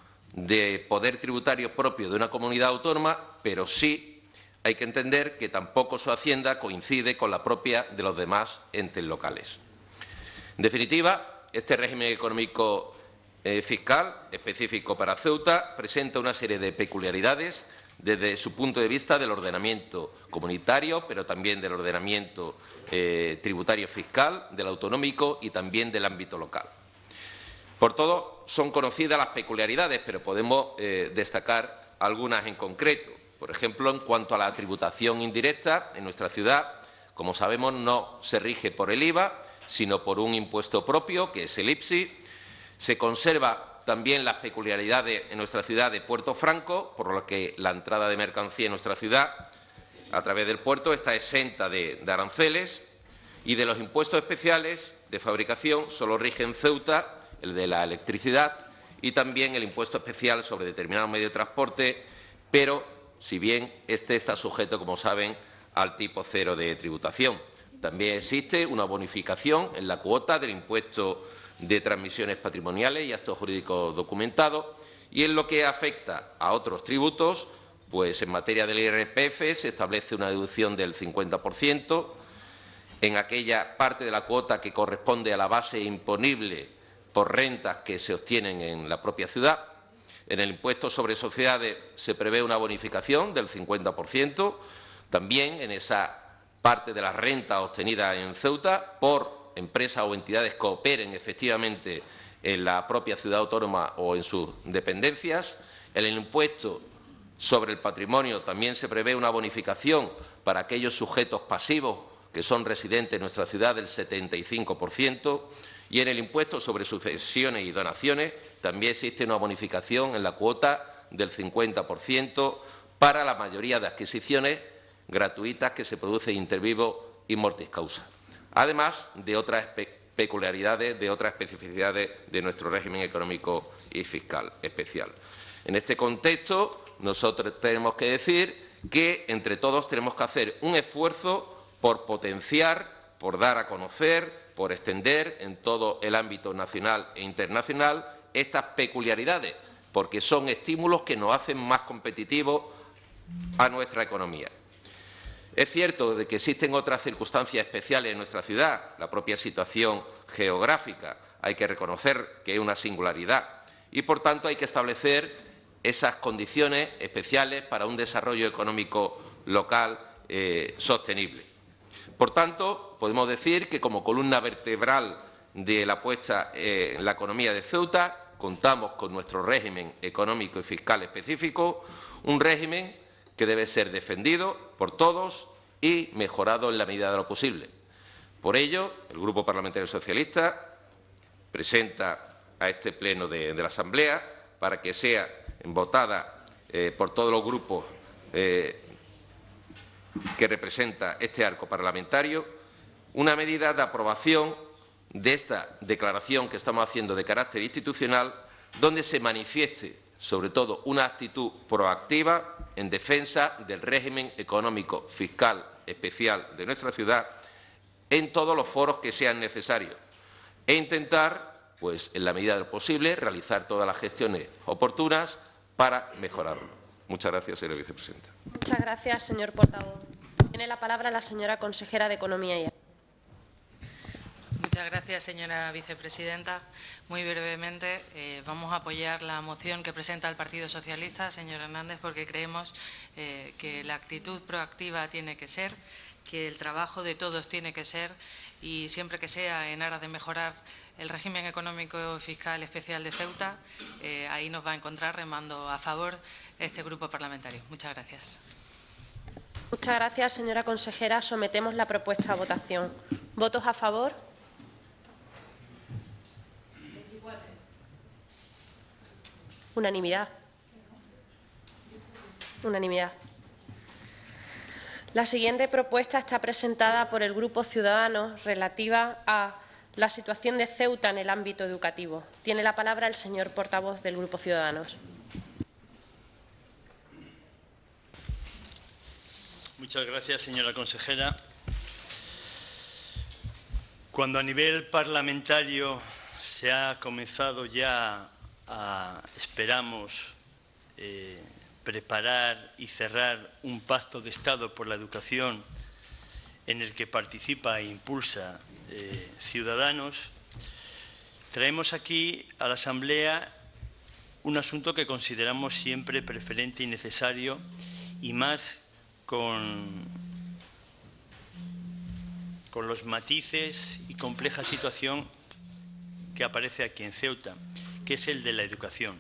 de poder tributario propio de una comunidad autónoma, pero sí hay que entender que tampoco su hacienda coincide con la propia de los demás entes locales. En definitiva, este régimen económico eh, fiscal específico para Ceuta presenta una serie de peculiaridades desde su punto de vista del ordenamiento comunitario, pero también del ordenamiento eh, tributario fiscal, del autonómico y también del ámbito local. Por todo, son conocidas las peculiaridades, pero podemos eh, destacar algunas en concreto. Por ejemplo, en cuanto a la tributación indirecta, en nuestra ciudad, como sabemos, no se rige por el I V A, sino por un impuesto propio, que es el I P S I. Se conserva también las peculiaridades en nuestra ciudad de Puerto Franco, por lo que la entrada de mercancía en nuestra ciudad a través del puerto está exenta de, de aranceles, y de los impuestos especiales de fabricación solo rige en Ceuta el de la electricidad y también el impuesto especial sobre determinados medios de transporte, pero si bien este está sujeto, como saben, al tipo cero de tributación. También existe una bonificación en la cuota del impuesto de transmisiones patrimoniales y actos jurídicos documentados, y en lo que afecta a otros tributos, pues en materia del I R P F se establece una deducción del cincuenta por ciento en aquella parte de la cuota que corresponde a la base imponible por rentas que se obtienen en la propia ciudad. En el impuesto sobre sociedades se prevé una bonificación del cincuenta por ciento, También en esa parte de la renta obtenida en Ceuta por empresas o entidades que operen efectivamente en la propia ciudad autónoma o en sus dependencias. En el impuesto sobre el patrimonio también se prevé una bonificación para aquellos sujetos pasivos que son residentes en nuestra ciudad del setenta y cinco por ciento. Y en el impuesto sobre sucesiones y donaciones también existe una bonificación en la cuota del cincuenta por ciento para la mayoría de adquisiciones gratuitas que se producen inter vivo y mortis causa, además de otras peculiaridades, de otras especificidades de nuestro régimen económico y fiscal especial. En este contexto, nosotros tenemos que decir que entre todos tenemos que hacer un esfuerzo por potenciar, por dar a conocer, por extender en todo el ámbito nacional e internacional estas peculiaridades, porque son estímulos que nos hacen más competitivos a nuestra economía. Es cierto de que existen otras circunstancias especiales en nuestra ciudad, la propia situación geográfica, hay que reconocer que es una singularidad y, por tanto, hay que establecer esas condiciones especiales para un desarrollo económico local eh, sostenible. Por tanto, podemos decir que como columna vertebral de la puesta eh, en la economía de Ceuta contamos con nuestro régimen económico y fiscal específico, un régimen que debe ser defendido por todos y mejorado en la medida de lo posible. Por ello, el Grupo Parlamentario Socialista presenta a este Pleno de, de la Asamblea para que sea votada eh, por todos los grupos eh, que representa este arco parlamentario, una medida de aprobación de esta declaración que estamos haciendo de carácter institucional, donde se manifieste, sobre todo, una actitud proactiva en defensa del régimen económico fiscal especial de nuestra ciudad en todos los foros que sean necesarios e intentar, pues, en la medida de lo posible, realizar todas las gestiones oportunas para mejorarlo. Muchas gracias, señora vicepresidenta. Muchas gracias, señor portavoz. Tiene la palabra la señora consejera de Economía y Muchas gracias, señora vicepresidenta. Muy brevemente, eh, vamos a apoyar la moción que presenta el Partido Socialista, señor Hernández, porque creemos eh, que la actitud proactiva tiene que ser, que el trabajo de todos tiene que ser y siempre que sea en aras de mejorar el régimen económico y fiscal especial de Ceuta, eh, ahí nos va a encontrar remando a favor este grupo parlamentario. Muchas gracias. Muchas gracias, señora consejera. Sometemos la propuesta a votación. ¿Votos a favor? Unanimidad. Unanimidad. La siguiente propuesta está presentada por el Grupo Ciudadanos relativa a la situación de Ceuta en el ámbito educativo. Tiene la palabra el señor portavoz del Grupo Ciudadanos. Muchas gracias, señora consejera. Cuando a nivel parlamentario se ha comenzado ya a, esperamos, eh, preparar y cerrar un pacto de Estado por la educación en el que participa e impulsa eh, Ciudadanos, traemos aquí a la Asamblea un asunto que consideramos siempre preferente y necesario, y más con, con los matices y compleja situación que aparece aquí en Ceuta, que es el de la educación.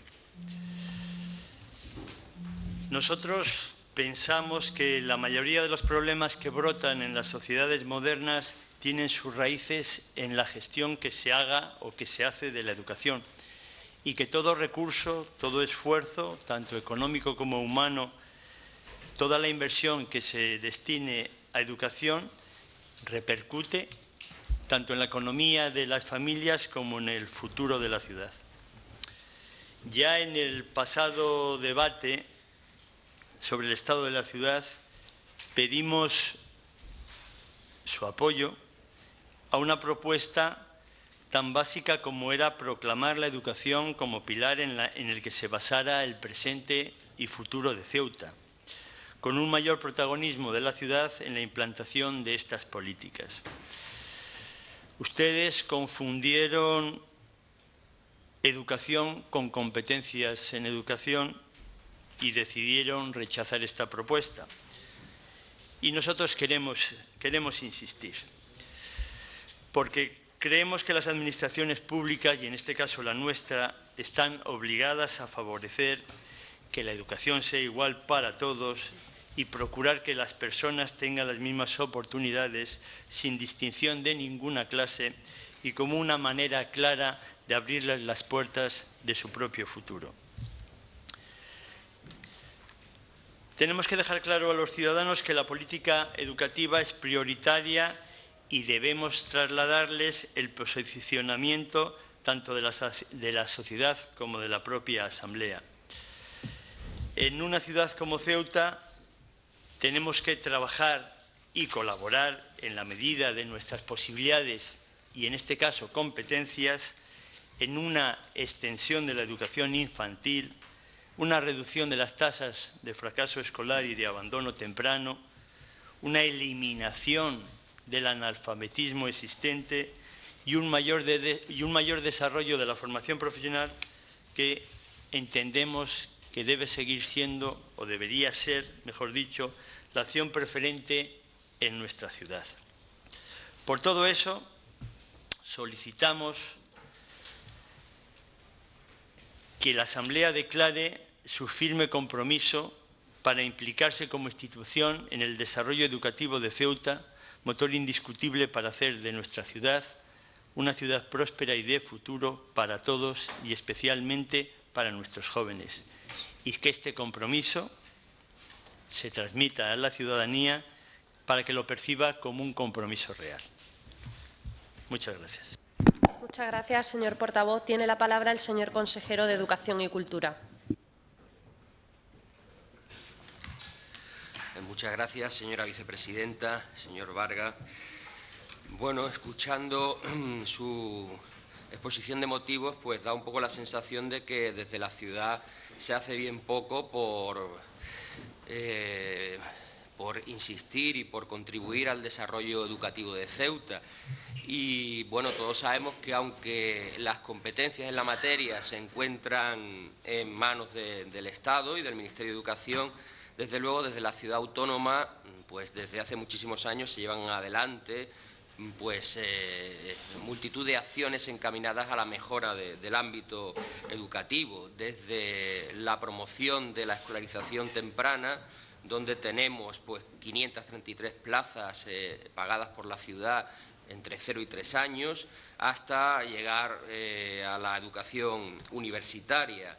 Nosotros pensamos que la mayoría de los problemas que brotan en las sociedades modernas tienen sus raíces en la gestión que se haga o que se hace de la educación, y que todo recurso, todo esfuerzo, tanto económico como humano, toda la inversión que se destine a educación repercute tanto en la economía de las familias como en el futuro de la ciudad. Ya en el pasado debate sobre el estado de la ciudad pedimos su apoyo a una propuesta tan básica como era proclamar la educación como pilar en, la, en el que se basara el presente y futuro de Ceuta, con un mayor protagonismo de la ciudad en la implantación de estas políticas. Ustedes confundieron educación con competencias en educación y decidieron rechazar esta propuesta. Y nosotros queremos, queremos insistir, porque creemos que las administraciones públicas, y en este caso la nuestra, están obligadas a favorecer que la educación sea igual para todos y procurar que las personas tengan las mismas oportunidades sin distinción de ninguna clase y como una manera clara de abrirles las puertas de su propio futuro. Tenemos que dejar claro a los ciudadanos que la política educativa es prioritaria y debemos trasladarles el posicionamiento tanto de la, de la sociedad como de la propia Asamblea. En una ciudad como Ceuta tenemos que trabajar y colaborar en la medida de nuestras posibilidades y, en este caso, competencias, en una extensión de la educación infantil, una reducción de las tasas de fracaso escolar y de abandono temprano, una eliminación del analfabetismo existente y un mayor, de, de, y un mayor desarrollo de la formación profesional que entendemos que debe seguir siendo, o debería ser, mejor dicho, la acción preferente en nuestra ciudad. Por todo eso, solicitamos que la Asamblea declare su firme compromiso para implicarse como institución en el desarrollo educativo de Ceuta, motor indiscutible para hacer de nuestra ciudad una ciudad próspera y de futuro para todos y especialmente para nuestros jóvenes. Y que este compromiso se transmita a la ciudadanía para que lo perciba como un compromiso real. Muchas gracias. Muchas gracias, señor portavoz. Tiene la palabra el señor consejero de Educación y Cultura. Muchas gracias, señora vicepresidenta, señor Vargas. Bueno, escuchando su exposición de motivos, pues da un poco la sensación de que desde la ciudad se hace bien poco por, eh, por insistir y por contribuir al desarrollo educativo de Ceuta. Y bueno, todos sabemos que aunque las competencias en la materia se encuentran en manos de, del Estado y del Ministerio de Educación, desde luego desde la ciudad autónoma, pues desde hace muchísimos años se llevan adelante pues eh, multitud de acciones encaminadas a la mejora de, del ámbito educativo, desde la promoción de la escolarización temprana, donde tenemos pues quinientas treinta y tres plazas eh, pagadas por la ciudad entre cero y tres años, hasta llegar eh, a la educación universitaria.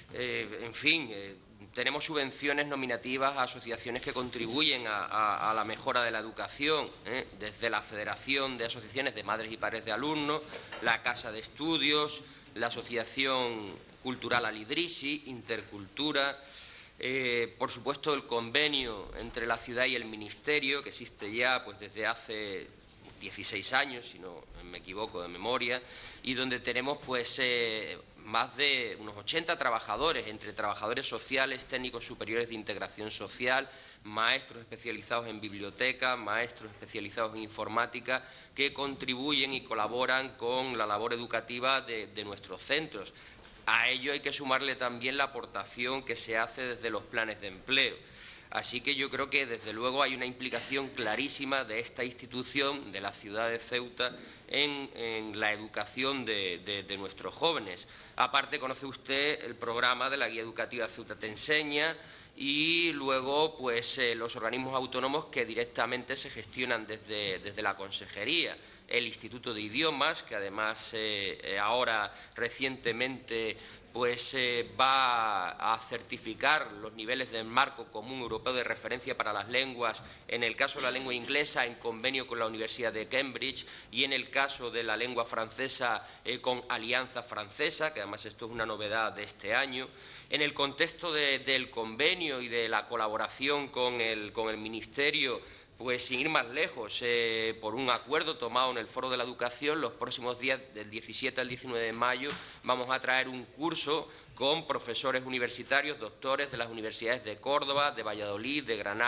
Eh, en fin, eh, tenemos subvenciones nominativas a asociaciones que contribuyen a, a, a la mejora de la educación, ¿eh? desde la Federación de Asociaciones de Madres y Padres de Alumnos, la Casa de Estudios, la Asociación Cultural Alidrisi, Intercultura, eh, por supuesto el convenio entre la ciudad y el Ministerio, que existe ya pues desde hace dieciséis años, si no me equivoco de memoria, y donde tenemos pues eh, más de unos ochenta trabajadores, entre trabajadores sociales, técnicos superiores de integración social, maestros especializados en biblioteca, maestros especializados en informática, que contribuyen y colaboran con la labor educativa de, de nuestros centros. A ello hay que sumarle también la aportación que se hace desde los planes de empleo. Así que yo creo que, desde luego, hay una implicación clarísima de esta institución, de la ciudad de Ceuta, en, en la educación de, de, de nuestros jóvenes. Aparte, conoce usted el programa de la Guía Educativa Ceuta Te Enseña y luego pues, eh, los organismos autónomos que directamente se gestionan desde, desde la Consejería. El Instituto de Idiomas, que además eh, ahora recientemente pues eh, va a certificar los niveles del marco común europeo de referencia para las lenguas, en el caso de la lengua inglesa en convenio con la Universidad de Cambridge y en el caso de la lengua francesa eh, con Alianza Francesa, que además esto es una novedad de este año. En el contexto de, del convenio y de la colaboración con el, con el Ministerio, pues sin ir más lejos, eh, por un acuerdo tomado en el Foro de la Educación, los próximos días, del diecisiete al diecinueve de mayo, vamos a traer un curso con profesores universitarios, doctores de las universidades de Córdoba, de Valladolid, de Granada,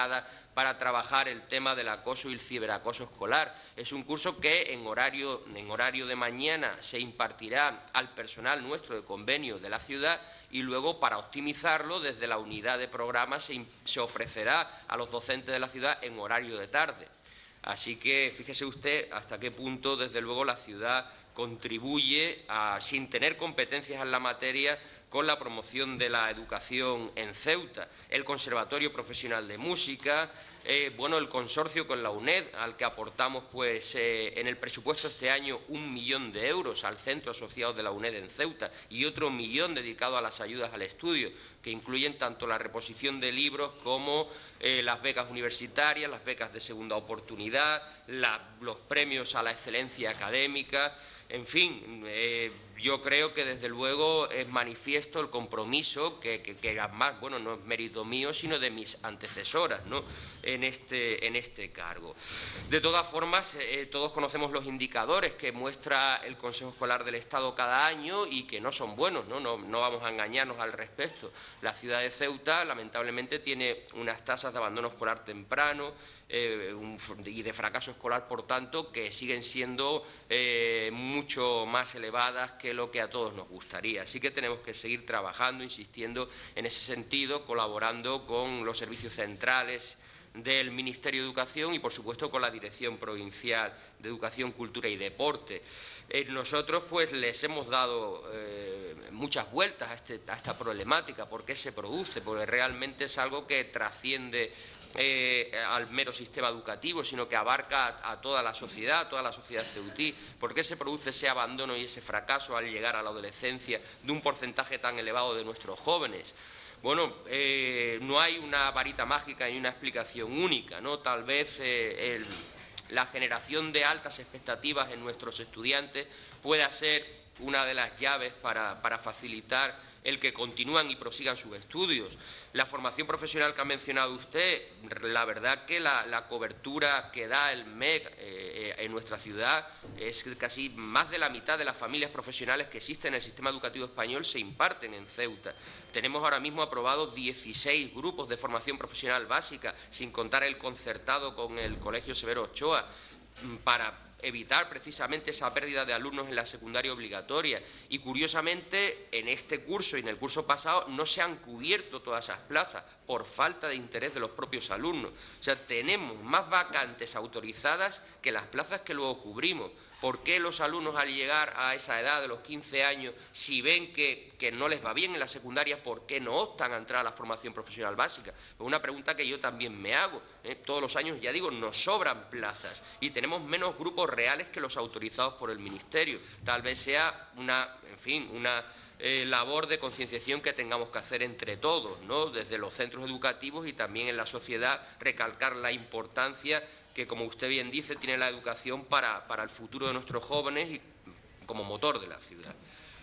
para trabajar el tema del acoso y el ciberacoso escolar. Es un curso que en horario, en horario de mañana se impartirá al personal nuestro de convenio de la ciudad y luego, para optimizarlo, desde la unidad de programas se, se ofrecerá a los docentes de la ciudad en horario de tarde. Así que fíjese usted hasta qué punto, desde luego, la ciudad contribuye, a, sin tener competencias en la materia, con la promoción de la educación en Ceuta. El Conservatorio Profesional de Música, eh, bueno, el consorcio con la UNED, al que aportamos pues eh, en el presupuesto este año un millón de euros al centro asociado de la UNED en Ceuta y otro millón dedicado a las ayudas al estudio, que incluyen tanto la reposición de libros como eh, las becas universitarias, las becas de segunda oportunidad, la, los premios a la excelencia académica. En fin, eh, yo creo que desde luego es manifiesto el compromiso que, que, que además, bueno, no es mérito mío, sino de mis antecesoras, ¿no?, en este, en este cargo. De todas formas, eh, todos conocemos los indicadores que muestra el Consejo Escolar del Estado cada año y que no son buenos, ¿no? No, no vamos a engañarnos al respecto. La ciudad de Ceuta, lamentablemente, tiene unas tasas de abandono escolar temprano eh, un, y de fracaso escolar, por tanto, que siguen siendo eh, mucho más elevadas que lo que a todos nos gustaría. Así que tenemos que seguir trabajando, insistiendo en ese sentido, colaborando con los servicios centrales del Ministerio de Educación y, por supuesto, con la Dirección Provincial de Educación, Cultura y Deporte. Eh, nosotros, pues, les hemos dado eh, muchas vueltas a, este, a esta problemática. ¿Por qué se produce? Porque realmente es algo que trasciende eh, al mero sistema educativo, sino que abarca a, a toda la sociedad, a toda la sociedad ceutí. ¿Por qué se produce ese abandono y ese fracaso al llegar a la adolescencia de un porcentaje tan elevado de nuestros jóvenes? Bueno, eh, no hay una varita mágica ni una explicación única, ¿no? Tal vez eh, el, la generación de altas expectativas en nuestros estudiantes pueda ser una de las llaves para, para facilitar el que continúan y prosigan sus estudios. La formación profesional que ha mencionado usted, la verdad que la, la cobertura que da el M E C eh, en nuestra ciudad es casi más de la mitad de las familias profesionales que existen en el sistema educativo español se imparten en Ceuta. Tenemos ahora mismo aprobados dieciséis grupos de formación profesional básica, sin contar el concertado con el Colegio Severo Ochoa, para evitar precisamente esa pérdida de alumnos en la secundaria obligatoria. Y, curiosamente, en este curso y en el curso pasado no se han cubierto todas esas plazas por falta de interés de los propios alumnos. O sea, tenemos más vacantes autorizadas que las plazas que luego cubrimos. ¿Por qué los alumnos, al llegar a esa edad de los quince años, si ven que, que no les va bien en la secundaria, por qué no optan a entrar a la formación profesional básica? Es una pregunta que yo también me hago. ¿eh? Todos los años, ya digo, nos sobran plazas y tenemos menos grupos reales que los autorizados por el Ministerio. Tal vez sea una, en fin, una eh, labor de concienciación que tengamos que hacer entre todos, ¿no? Desde los centros educativos y también en la sociedad, recalcar la importancia que, como usted bien dice, tiene la educación para, para el futuro de nuestros jóvenes y como motor de la ciudad.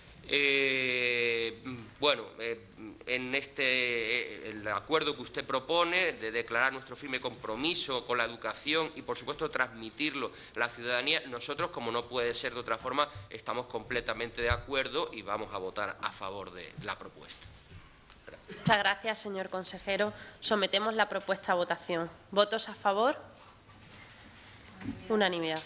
Eh, bueno, eh, en este eh, el acuerdo que usted propone de declarar nuestro firme compromiso con la educación y, por supuesto, transmitirlo a la ciudadanía, nosotros, como no puede ser de otra forma, estamos completamente de acuerdo y vamos a votar a favor de la propuesta. Gracias. Muchas gracias, señor consejero. Sometemos la propuesta a votación. ¿Votos a favor? Unanimidad.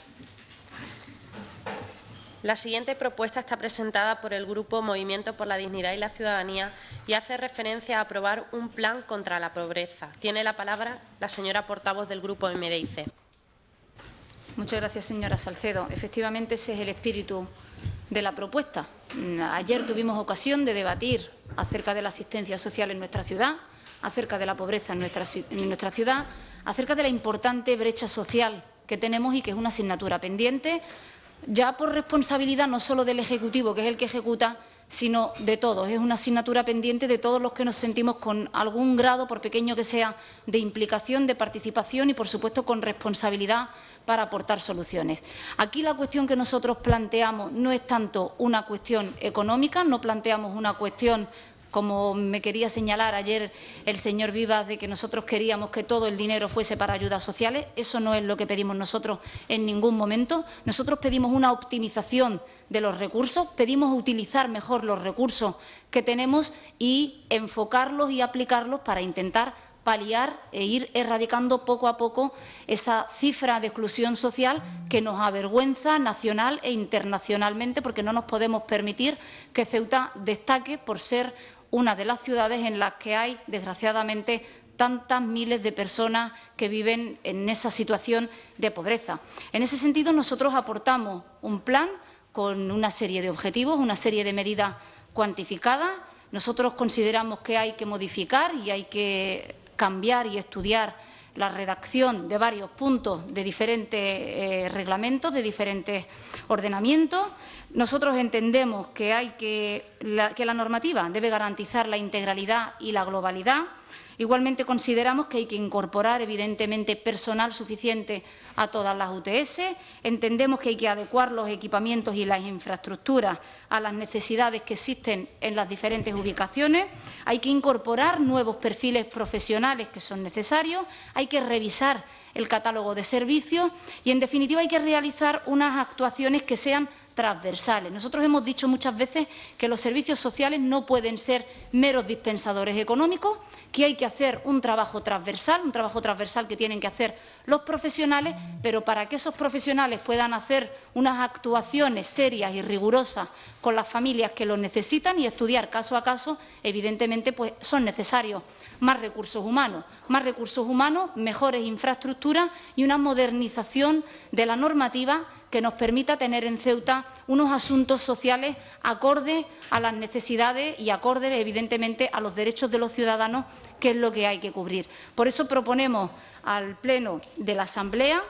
La siguiente propuesta está presentada por el Grupo Movimiento por la Dignidad y la Ciudadanía y hace referencia a aprobar un plan contra la pobreza. Tiene la palabra la señora portavoz del Grupo M D I C. Muchas gracias, señora Salcedo. Efectivamente, ese es el espíritu de la propuesta. Ayer tuvimos ocasión de debatir acerca de la asistencia social en nuestra ciudad, acerca de la pobreza en nuestra, en nuestra ciudad, acerca de la importante brecha social que tenemos y que es una asignatura pendiente, ya por responsabilidad no solo del Ejecutivo, que es el que ejecuta, sino de todos. Es una asignatura pendiente de todos los que nos sentimos con algún grado, por pequeño que sea, de implicación, de participación y, por supuesto, con responsabilidad para aportar soluciones. Aquí la cuestión que nosotros planteamos no es tanto una cuestión económica, no planteamos una cuestión, como me quería señalar ayer el señor Vivas, de que nosotros queríamos que todo el dinero fuese para ayudas sociales. Eso no es lo que pedimos nosotros en ningún momento. Nosotros pedimos una optimización de los recursos, pedimos utilizar mejor los recursos que tenemos y enfocarlos y aplicarlos para intentar paliar e ir erradicando poco a poco esa cifra de exclusión social que nos avergüenza nacional e internacionalmente, porque no nos podemos permitir que Ceuta destaque por ser una de las ciudades en las que hay, desgraciadamente, tantas miles de personas que viven en esa situación de pobreza. En ese sentido, nosotros aportamos un plan con una serie de objetivos, una serie de medidas cuantificadas. Nosotros consideramos que hay que modificar y hay que cambiar y estudiar la redacción de varios puntos de diferentes eh, reglamentos, de diferentes ordenamientos. Nosotros entendemos que, hay que, la, que la normativa debe garantizar la integralidad y la globalidad. Igualmente consideramos que hay que incorporar, evidentemente, personal suficiente a todas las U T S. Entendemos que hay que adecuar los equipamientos y las infraestructuras a las necesidades que existen en las diferentes ubicaciones. Hay que incorporar nuevos perfiles profesionales que son necesarios. Hay que revisar el catálogo de servicios y, en definitiva, hay que realizar unas actuaciones que sean transversales. Nosotros hemos dicho muchas veces que los servicios sociales no pueden ser meros dispensadores económicos, que hay que hacer un trabajo transversal, un trabajo transversal que tienen que hacer los profesionales, pero para que esos profesionales puedan hacer unas actuaciones serias y rigurosas con las familias que lo necesitan y estudiar caso a caso, evidentemente, pues son necesarios más recursos humanos, más recursos humanos, mejores infraestructuras y una modernización de la normativa que nos permita tener en Ceuta unos asuntos sociales acordes a las necesidades y acordes, evidentemente, a los derechos de los ciudadanos, que es lo que hay que cubrir. Por eso proponemos al Pleno de la Asamblea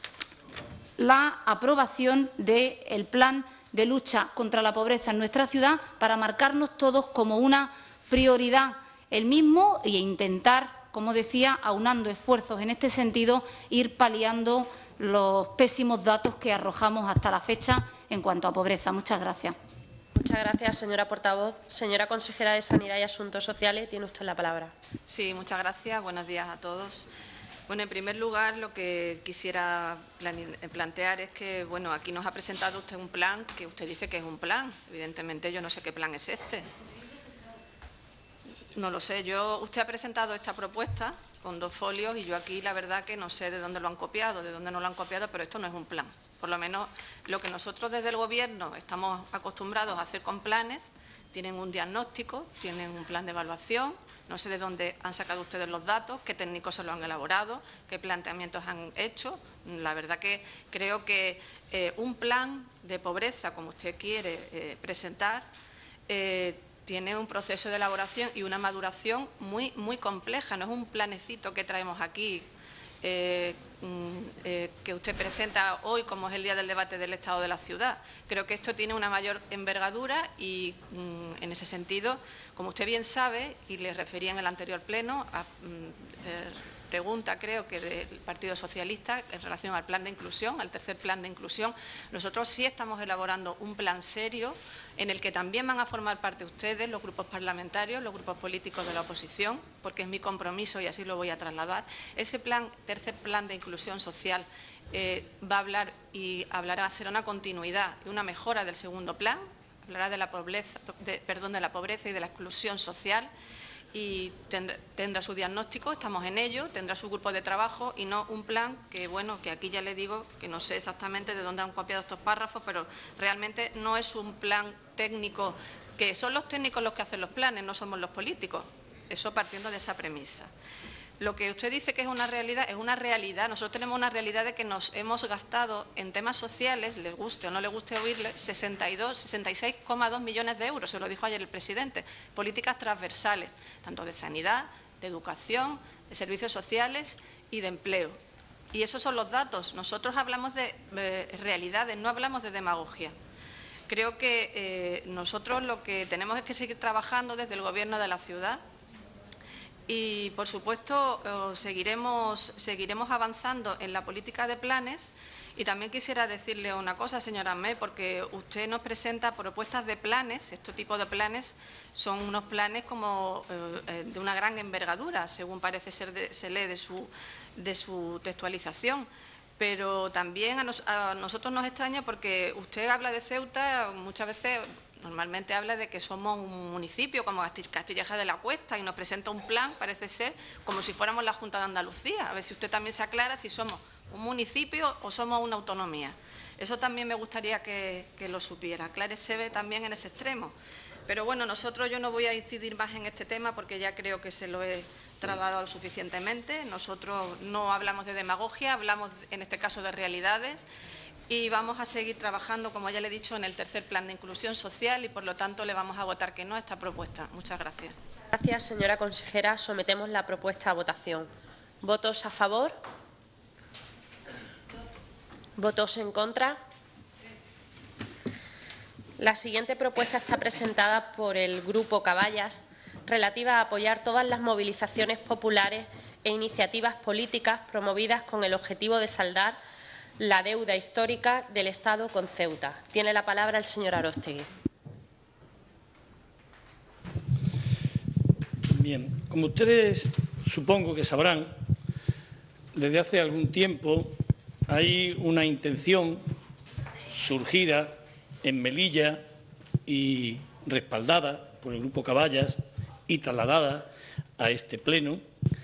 la aprobación del plan de lucha contra la pobreza en nuestra ciudad para marcarnos todos como una prioridad el mismo e intentar, como decía, aunando esfuerzos en este sentido, ir paliando los pésimos datos que arrojamos hasta la fecha en cuanto a pobreza. Muchas gracias. Muchas gracias, señora portavoz. Señora consejera de Sanidad y Asuntos Sociales, tiene usted la palabra. Sí, muchas gracias. Buenos días a todos. Bueno, en primer lugar, lo que quisiera plantear es que, bueno, aquí nos ha presentado usted un plan que usted dice que es un plan. Evidentemente, yo no sé qué plan es este. No lo sé. Yo, usted ha presentado esta propuesta con dos folios y yo aquí la verdad que no sé de dónde lo han copiado, de dónde no lo han copiado, pero esto no es un plan. Por lo menos lo que nosotros desde el Gobierno estamos acostumbrados a hacer con planes, tienen un diagnóstico, tienen un plan de evaluación, no sé de dónde han sacado ustedes los datos, qué técnicos se lo han elaborado, qué planteamientos han hecho. La verdad que creo que eh, un plan de pobreza, como usted quiere eh, presentar, eh, tiene un proceso de elaboración y una maduración muy, muy compleja. No es un planecito que traemos aquí, eh, eh, que usted presenta hoy, como es el día del debate del Estado de la ciudad. Creo que esto tiene una mayor envergadura y, mm, en ese sentido, como usted bien sabe, y le refería en el anterior pleno, a, mm, eh, pregunta, creo que del Partido Socialista, en relación al plan de inclusión, al tercer plan de inclusión. Nosotros sí estamos elaborando un plan serio en el que también van a formar parte ustedes, los grupos parlamentarios, los grupos políticos de la oposición, porque es mi compromiso y así lo voy a trasladar. Ese plan, tercer plan de inclusión social, eh, va a hablar y hablará, será una continuidad y una mejora del segundo plan, hablará de la pobreza, de, perdón, de la pobreza y de la exclusión social. Y tendrá, tendrá su diagnóstico, estamos en ello, tendrá su grupo de trabajo y no un plan que, bueno, que aquí ya le digo que no sé exactamente de dónde han copiado estos párrafos, pero realmente no es un plan técnico, que son los técnicos los que hacen los planes, no somos los políticos. Eso partiendo de esa premisa. Lo que usted dice que es una realidad, es una realidad. Nosotros tenemos una realidad de que nos hemos gastado en temas sociales, les guste o no les guste oírle, sesenta y dos, sesenta y seis coma dos millones de euros, se lo dijo ayer el presidente, políticas transversales, tanto de sanidad, de educación, de servicios sociales y de empleo. Y esos son los datos. Nosotros hablamos de eh, realidades, no hablamos de demagogia. Creo que eh, nosotros lo que tenemos es que seguir trabajando desde el Gobierno de la ciudad. Y, por supuesto, eh, seguiremos, seguiremos avanzando en la política de planes. Y también quisiera decirle una cosa, señora May, porque usted nos presenta propuestas de planes. Este tipo de planes son unos planes como eh, de una gran envergadura, según parece ser de, se lee de su, de su textualización. Pero también a, nos, a nosotros nos extraña porque usted habla de Ceuta muchas veces Normalmente habla de que somos un municipio como Castilleja de la Cuesta y nos presenta un plan, parece ser, como si fuéramos la Junta de Andalucía. A ver si usted también se aclara si somos un municipio o somos una autonomía. Eso también me gustaría que, que lo supiera. Acláreseme también en ese extremo. Pero bueno, nosotros yo no voy a incidir más en este tema porque ya creo que se lo he trasladado suficientemente. Nosotros no hablamos de demagogia, hablamos en este caso de realidades y vamos a seguir trabajando, como ya le he dicho, en el tercer plan de inclusión social y por lo tanto le vamos a votar que no a esta propuesta. Muchas gracias. Gracias, señora consejera. Sometemos la propuesta a votación. ¿Votos a favor? ¿Votos en contra? La siguiente propuesta está presentada por el Grupo Caballas, relativa a apoyar todas las movilizaciones populares e iniciativas políticas promovidas con el objetivo de saldar la deuda histórica del Estado con Ceuta. Tiene la palabra el señor Aróstegui. Bien, como ustedes supongo que sabrán, desde hace algún tiempo hay una intención surgida en Melilla y respaldada por el Grupo Caballas y trasladada a este pleno,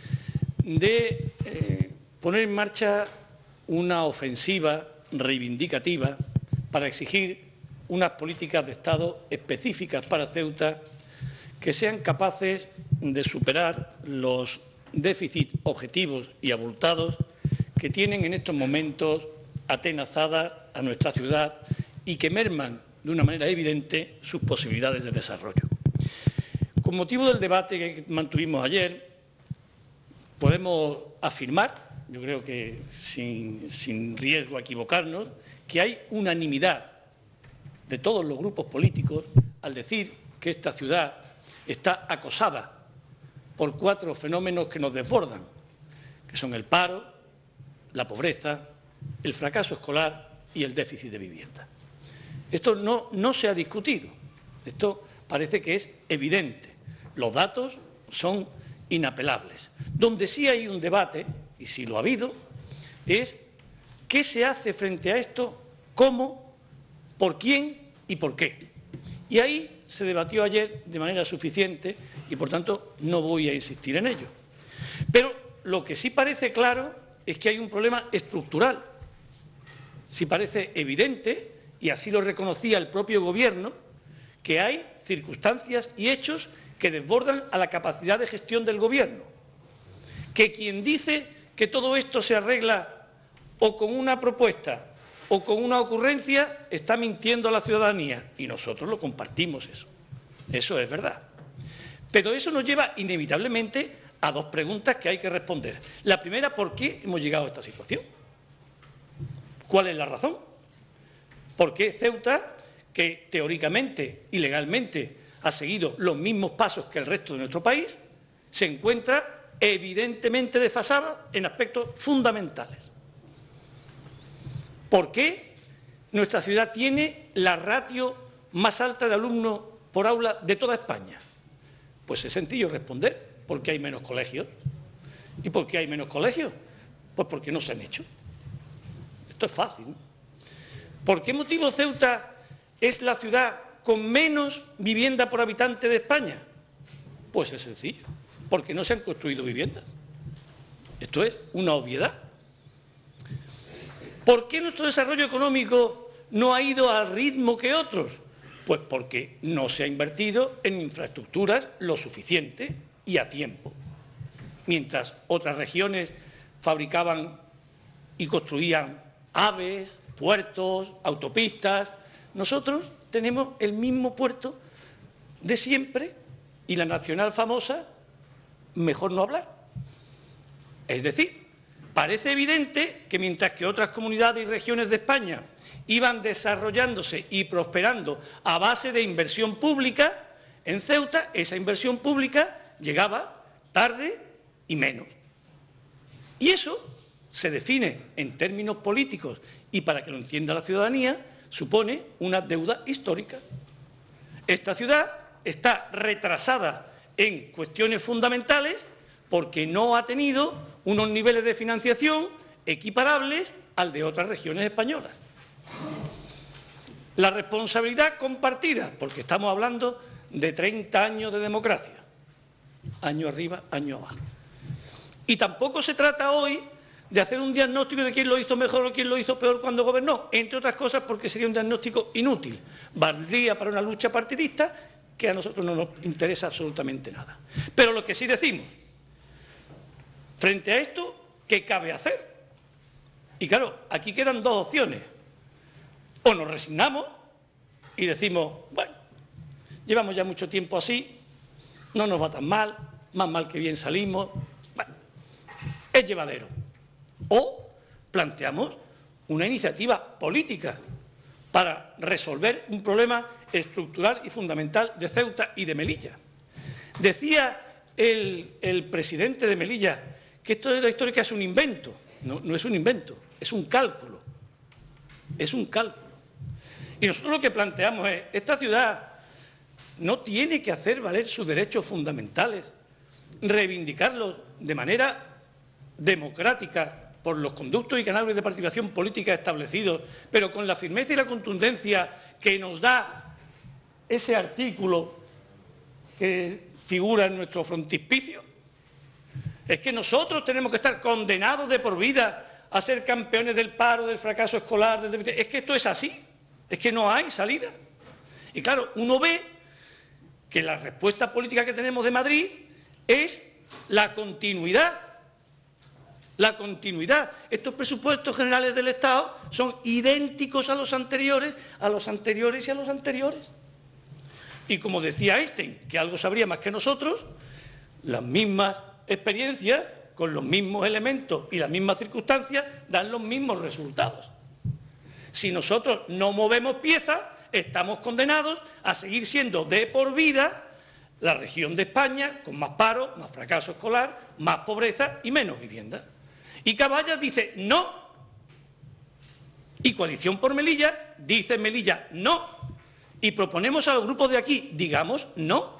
de eh, poner en marcha una ofensiva reivindicativa para exigir unas políticas de Estado específicas para Ceuta que sean capaces de superar los déficits objetivos y abultados que tienen en estos momentos atenazada a nuestra ciudad y que merman de una manera evidente sus posibilidades de desarrollo. Con motivo del debate que mantuvimos ayer, podemos afirmar, yo creo que sin, sin riesgo a equivocarnos, que hay unanimidad de todos los grupos políticos al decir que esta ciudad está acosada por cuatro fenómenos que nos desbordan, que son el paro, la pobreza, el fracaso escolar y el déficit de vivienda. Esto no, no se ha discutido, esto parece que es evidente. Los datos son inapelables. Donde sí hay un debate, y sí lo ha habido, es qué se hace frente a esto, cómo, por quién y por qué. Y ahí se debatió ayer de manera suficiente y, por tanto, no voy a insistir en ello. Pero lo que sí parece claro es que hay un problema estructural. Sí parece evidente, y así lo reconocía el propio Gobierno, que hay circunstancias y hechos que desbordan a la capacidad de gestión del Gobierno. Que quien dice que todo esto se arregla o con una propuesta o con una ocurrencia está mintiendo a la ciudadanía, y nosotros lo compartimos eso. Eso es verdad. Pero eso nos lleva inevitablemente a dos preguntas que hay que responder. La primera, ¿por qué hemos llegado a esta situación? ¿Cuál es la razón? ¿Por qué Ceuta, que teóricamente y legalmente ha seguido los mismos pasos que el resto de nuestro país, se encuentra evidentemente desfasada en aspectos fundamentales? ¿Por qué nuestra ciudad tiene la ratio más alta de alumnos por aula de toda España? Pues es sencillo responder, porque hay menos colegios. ¿Y por qué hay menos colegios? Pues porque no se han hecho. Esto es fácil, ¿no? ¿Por qué motivo Ceuta es la ciudad con menos vivienda por habitante de España? Pues es sencillo, porque no se han construido viviendas. Esto es una obviedad. ¿Por qué nuestro desarrollo económico no ha ido al ritmo que otros? Pues porque no se ha invertido en infraestructuras lo suficiente y a tiempo. Mientras otras regiones fabricaban y construían aves, puertos, autopistas, nosotros tenemos el mismo puerto de siempre y la nacional famosa, mejor no hablar. Es decir, parece evidente que mientras que otras comunidades y regiones de España iban desarrollándose y prosperando a base de inversión pública, en Ceuta esa inversión pública llegaba tarde y menos. Y eso se define en términos políticos y, para que lo entienda la ciudadanía, supone una deuda histórica. Esta ciudad está retrasada en cuestiones fundamentales porque no ha tenido unos niveles de financiación equiparables al de otras regiones españolas. La responsabilidad compartida, porque estamos hablando de treinta años de democracia, año arriba, año abajo. Y tampoco se trata hoy de hacer un diagnóstico de quién lo hizo mejor o quién lo hizo peor cuando gobernó, entre otras cosas porque sería un diagnóstico inútil, valdría para una lucha partidista que a nosotros no nos interesa absolutamente nada. Pero lo que sí decimos, frente a esto, ¿qué cabe hacer? Y claro, aquí quedan dos opciones. O nos resignamos y decimos, bueno, llevamos ya mucho tiempo así, no nos va tan mal, más mal que bien salimos, bueno, es llevadero. O planteamos una iniciativa política para resolver un problema estructural y fundamental de Ceuta y de Melilla. Decía el, el presidente de Melilla que esto de la histórica es un invento. No, no es un invento, es un cálculo. Es un cálculo. Y nosotros lo que planteamos es, esta ciudad no tiene que hacer valer sus derechos fundamentales, reivindicarlos de manera democrática por los conductos y canales de participación política establecidos, pero con la firmeza y la contundencia que nos da ese artículo que figura en nuestro frontispicio. Es que nosotros tenemos que estar condenados de por vida a ser campeones del paro, del fracaso escolar, del... es que esto es así, es que no hay salida. Y claro, uno ve que la respuesta política que tenemos de Madrid es la continuidad. La continuidad. Estos presupuestos generales del Estado son idénticos a los anteriores, a los anteriores y a los anteriores. Y como decía Einstein, que algo sabría más que nosotros, las mismas experiencias, con los mismos elementos y las mismas circunstancias, dan los mismos resultados. Si nosotros no movemos piezas, estamos condenados a seguir siendo de por vida la región de España con más paro, más fracaso escolar, más pobreza y menos vivienda. Y Caballas dice no. Y Coalición por Melilla dice Melilla no. Y proponemos a los grupos de aquí, digamos no.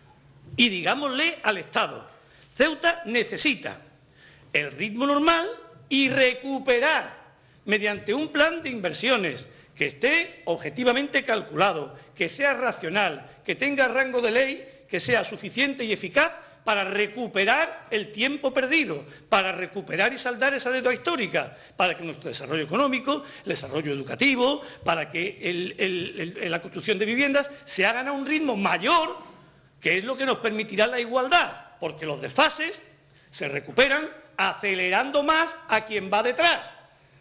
Y digámosle al Estado, Ceuta necesita el ritmo normal y recuperar mediante un plan de inversiones que esté objetivamente calculado, que sea racional, que tenga rango de ley, que sea suficiente y eficaz para recuperar el tiempo perdido, para recuperar y saldar esa deuda histórica, para que nuestro desarrollo económico, el desarrollo educativo, para que el, el, el, la construcción de viviendas se hagan a un ritmo mayor, que es lo que nos permitirá la igualdad, porque los desfases se recuperan acelerando más a quien va detrás.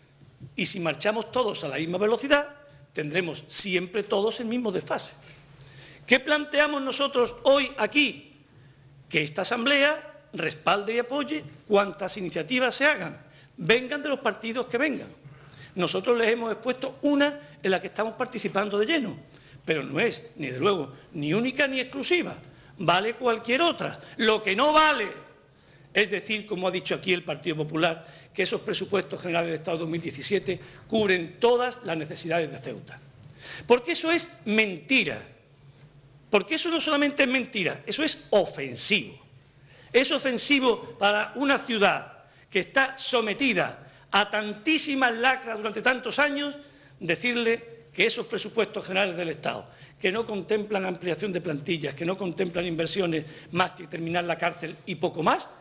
Y si marchamos todos a la misma velocidad, tendremos siempre todos el mismo desfase. ¿Qué planteamos nosotros hoy aquí? Que esta Asamblea respalde y apoye cuantas iniciativas se hagan, vengan de los partidos que vengan. Nosotros les hemos expuesto una en la que estamos participando de lleno, pero no es, ni de luego, ni única ni exclusiva. Vale cualquier otra. Lo que no vale es decir, como ha dicho aquí el Partido Popular, que esos presupuestos generales del Estado dos mil diecisiete cubren todas las necesidades de Ceuta. Porque eso es mentira. Porque eso no solamente es mentira, eso es ofensivo. Es ofensivo para una ciudad que está sometida a tantísimas lacras durante tantos años, decirle que esos presupuestos generales del Estado, que no contemplan ampliación de plantillas, que no contemplan inversiones más que terminar la cárcel y poco más,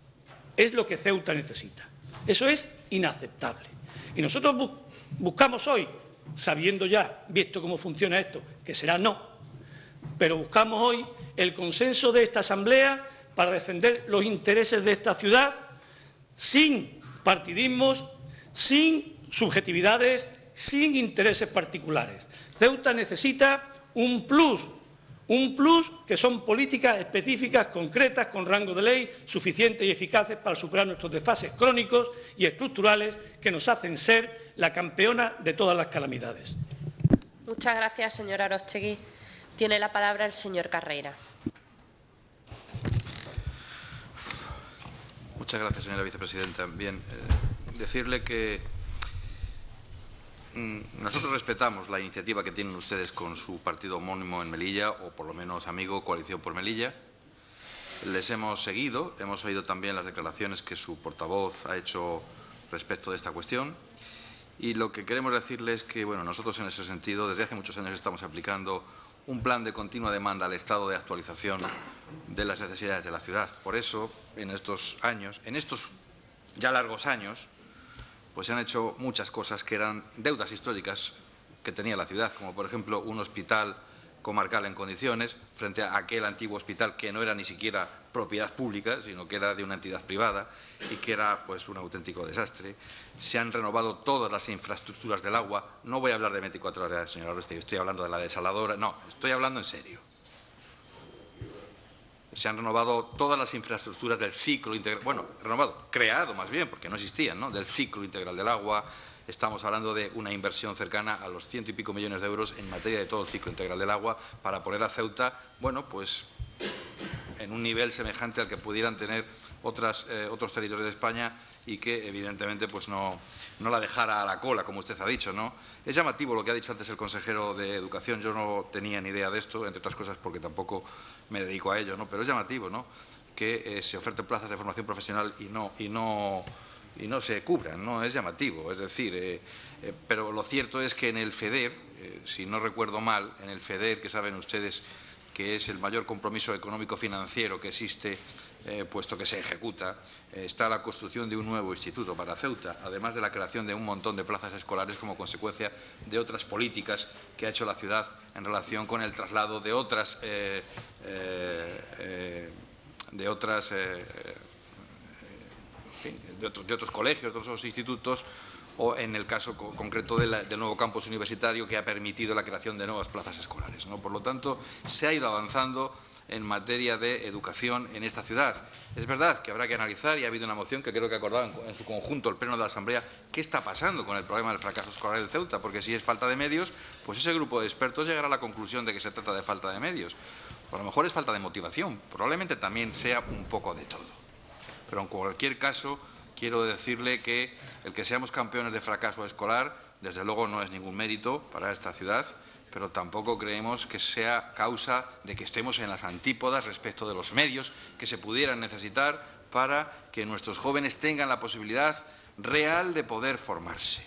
es lo que Ceuta necesita. Eso es inaceptable. Y nosotros bus buscamos hoy, sabiendo ya, visto cómo funciona esto, que será no, pero buscamos hoy el consenso de esta Asamblea para defender los intereses de esta ciudad sin partidismos, sin subjetividades, sin intereses particulares. Ceuta necesita un plus, un plus que son políticas específicas, concretas, con rango de ley, suficientes y eficaces para superar nuestros desfases crónicos y estructurales que nos hacen ser la campeona de todas las calamidades. Muchas gracias, señora Arostegui. Tiene la palabra el señor Carreira. Muchas gracias, señora vicepresidenta. Bien, eh, decirle que mm, nosotros respetamos la iniciativa que tienen ustedes con su partido homónimo en Melilla, o por lo menos amigo, Coalición por Melilla. Les hemos seguido, hemos oído también las declaraciones que su portavoz ha hecho respecto de esta cuestión Y lo que queremos decirles es que, bueno, nosotros en ese sentido, desde hace muchos años estamos aplicando un plan de continua demanda al Estado de actualización de las necesidades de la ciudad. Por eso, en estos años, en estos ya largos años, pues se han hecho muchas cosas que eran deudas históricas que tenía la ciudad, como por ejemplo un hospital comarcal en condiciones frente a aquel antiguo hospital que no era ni siquiera propiedad pública, sino que era de una entidad privada y que era pues un auténtico desastre. Se han renovado todas las infraestructuras del agua. No voy a hablar de veinticuatro horas, señora Oreste, estoy hablando de la desaladora. No, estoy hablando en serio. Se han renovado todas las infraestructuras del ciclo integral, bueno, renovado, creado más bien, porque no existían, ¿no?, del ciclo integral del agua. Estamos hablando de una inversión cercana a los ciento y pico millones de euros en materia de todo el ciclo integral del agua para poner a Ceuta, bueno, pues en un nivel semejante al que pudieran tener otras, eh, otros territorios de España y que, evidentemente, pues no, no la dejara a la cola, como usted ha dicho, ¿no? Es llamativo lo que ha dicho antes el consejero de Educación. Yo no tenía ni idea de esto, entre otras cosas porque tampoco me dedico a ello, ¿no? Pero es llamativo, ¿no?, que eh, se oferten plazas de formación profesional y no, y no, y no se cubran, ¿no? Es llamativo, es decir, eh, eh, pero lo cierto es que en el FEDER, eh, si no recuerdo mal, en el FEDER, que saben ustedes que es el mayor compromiso económico-financiero que existe, eh, puesto que se ejecuta, eh, está la construcción de un nuevo instituto para Ceuta, además de la creación de un montón de plazas escolares como consecuencia de otras políticas que ha hecho la ciudad en relación con el traslado de otras, eh, eh, eh, de otras, eh, eh, de, otros, de otros colegios, de otros institutos, o en el caso co concreto de la, del nuevo campus universitario que ha permitido la creación de nuevas plazas escolares, ¿no? Por lo tanto, se ha ido avanzando en materia de educación en esta ciudad. Es verdad que habrá que analizar, y ha habido una moción que creo que ha acordado en, en su conjunto el Pleno de la Asamblea, qué está pasando con el problema del fracaso escolar de Ceuta, porque si es falta de medios, pues ese grupo de expertos llegará a la conclusión de que se trata de falta de medios. O a lo mejor es falta de motivación, probablemente también sea un poco de todo. Pero en cualquier caso, quiero decirle que el que seamos campeones de fracaso escolar, desde luego no es ningún mérito para esta ciudad, pero tampoco creemos que sea causa de que estemos en las antípodas respecto de los medios que se pudieran necesitar para que nuestros jóvenes tengan la posibilidad real de poder formarse.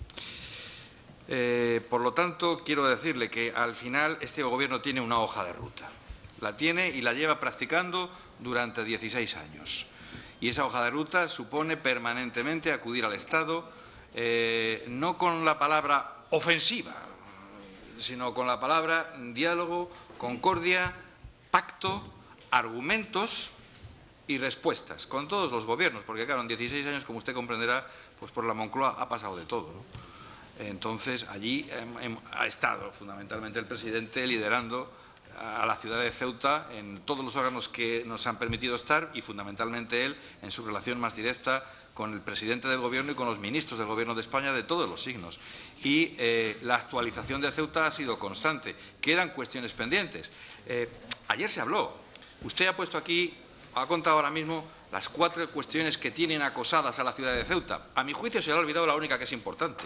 Eh, por lo tanto, quiero decirle que al final este Gobierno tiene una hoja de ruta. La tiene y la lleva practicando durante dieciséis años. Y esa hoja de ruta supone permanentemente acudir al Estado, eh, no con la palabra ofensiva, sino con la palabra diálogo, concordia, pacto, argumentos y respuestas, con todos los gobiernos, porque claro, en dieciséis años, como usted comprenderá, pues por la Moncloa ha pasado de todo, ¿no? Entonces, allí eh, eh, ha estado fundamentalmente el presidente liderando a la ciudad de Ceuta en todos los órganos que nos han permitido estar y fundamentalmente él en su relación más directa con el presidente del Gobierno y con los ministros del Gobierno de España de todos los signos. Y eh, la actualización de Ceuta ha sido constante. Quedan cuestiones pendientes. Eh, ayer se habló. Usted ha puesto aquí, ha contado ahora mismo las cuatro cuestiones que tienen acosadas a la ciudad de Ceuta. A mi juicio se le ha olvidado la única que es importante.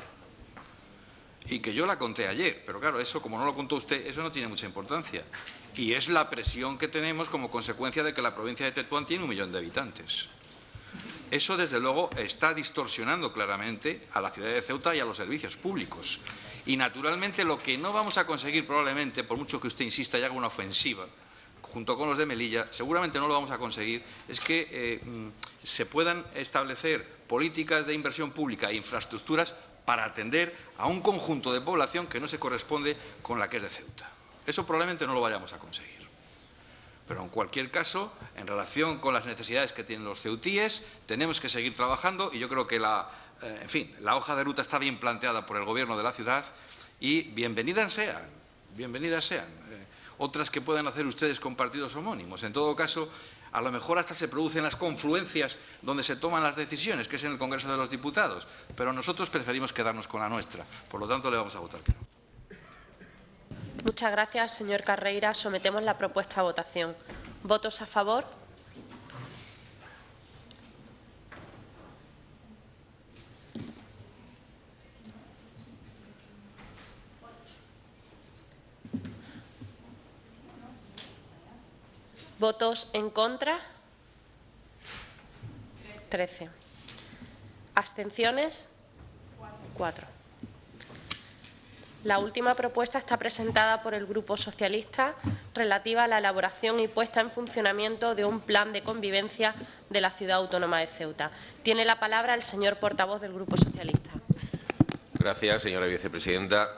Y que yo la conté ayer, pero claro, eso como no lo contó usted, eso no tiene mucha importancia. Y es la presión que tenemos como consecuencia de que la provincia de Tetuán tiene un millón de habitantes. Eso, desde luego, está distorsionando claramente a la ciudad de Ceuta y a los servicios públicos. Y, naturalmente, lo que no vamos a conseguir probablemente, por mucho que usted insista y haga una ofensiva, junto con los de Melilla, seguramente no lo vamos a conseguir, es que eh, se puedan establecer políticas de inversión pública e infraestructuras para atender a un conjunto de población que no se corresponde con la que es de Ceuta. Eso probablemente no lo vayamos a conseguir. Pero en cualquier caso, en relación con las necesidades que tienen los ceutíes, tenemos que seguir trabajando y yo creo que la, eh, en fin, la hoja de ruta está bien planteada por el Gobierno de la ciudad y bienvenidas sean, bienvenidas sean. Eh, otras que puedan hacer ustedes con partidos homónimos. En todo caso, a lo mejor hasta se producen las confluencias donde se toman las decisiones, que es en el Congreso de los Diputados, pero nosotros preferimos quedarnos con la nuestra. Por lo tanto, le vamos a votar que no. Muchas gracias, señor Carreira. Sometemos la propuesta a votación. ¿Votos a favor? ¿Votos en contra? trece. ¿Abstenciones? cuatro. La última propuesta está presentada por el Grupo Socialista, relativa a la elaboración y puesta en funcionamiento de un plan de convivencia de la Ciudad Autónoma de Ceuta. Tiene la palabra el señor portavoz del Grupo Socialista. Gracias, señora vicepresidenta.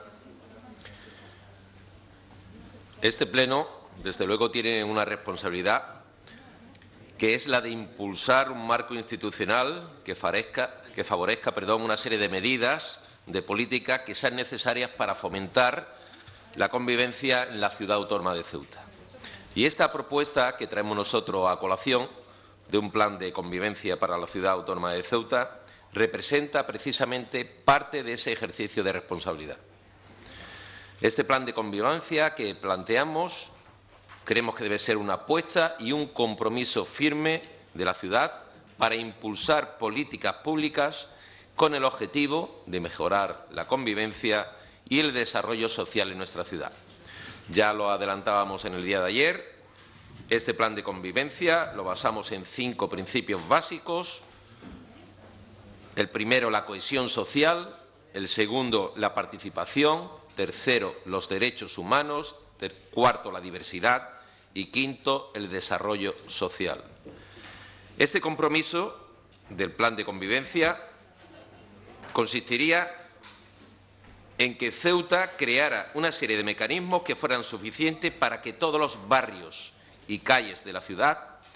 Este Pleno, desde luego, tiene una responsabilidad, que es la de impulsar un marco institucional que favorezca, que favorezca perdón, una serie de medidas, de políticas que sean necesarias para fomentar la convivencia en la Ciudad Autónoma de Ceuta. Y esta propuesta que traemos nosotros a colación de un plan de convivencia para la Ciudad Autónoma de Ceuta representa precisamente parte de ese ejercicio de responsabilidad. Este plan de convivencia que planteamos creemos que debe ser una apuesta y un compromiso firme de la ciudad para impulsar políticas públicas con el objetivo de mejorar la convivencia y el desarrollo social en nuestra ciudad. Ya lo adelantábamos en el día de ayer, este plan de convivencia lo basamos en cinco principios básicos. El primero, la cohesión social; el segundo, la participación; tercero, los derechos humanos; cuarto, la diversidad; y quinto, el desarrollo social. Este compromiso del plan de convivencia consistiría en que Ceuta creara una serie de mecanismos que fueran suficientes para que todos los barrios y calles de la ciudad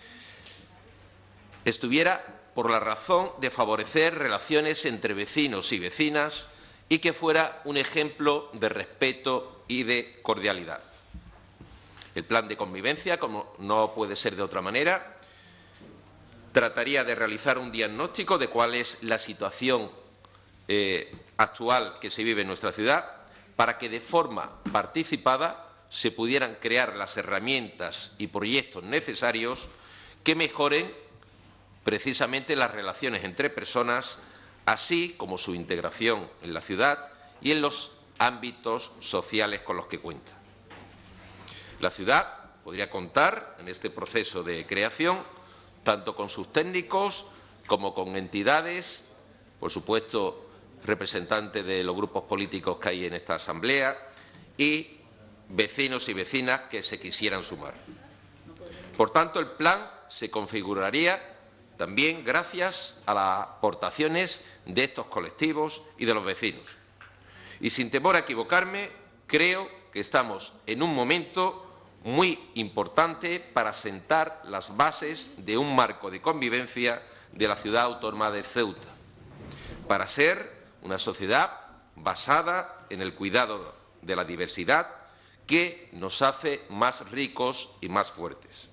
estuviera por la razón de favorecer relaciones entre vecinos y vecinas y que fuera un ejemplo de respeto y de cordialidad. El plan de convivencia, como no puede ser de otra manera, trataría de realizar un diagnóstico de cuál es la situación eh, actual que se vive en nuestra ciudad, para que de forma participada se pudieran crear las herramientas y proyectos necesarios que mejoren precisamente las relaciones entre personas, así como su integración en la ciudad y en los ámbitos sociales con los que cuenta. La ciudad podría contar en este proceso de creación tanto con sus técnicos como con entidades, por supuesto, representantes de los grupos políticos que hay en esta asamblea y vecinos y vecinas que se quisieran sumar. Por tanto, el plan se configuraría también gracias a las aportaciones de estos colectivos y de los vecinos. Y sin temor a equivocarme, creo que estamos en un momento muy importante para sentar las bases de un marco de convivencia de la Ciudad Autónoma de Ceuta, para ser una sociedad basada en el cuidado de la diversidad que nos hace más ricos y más fuertes.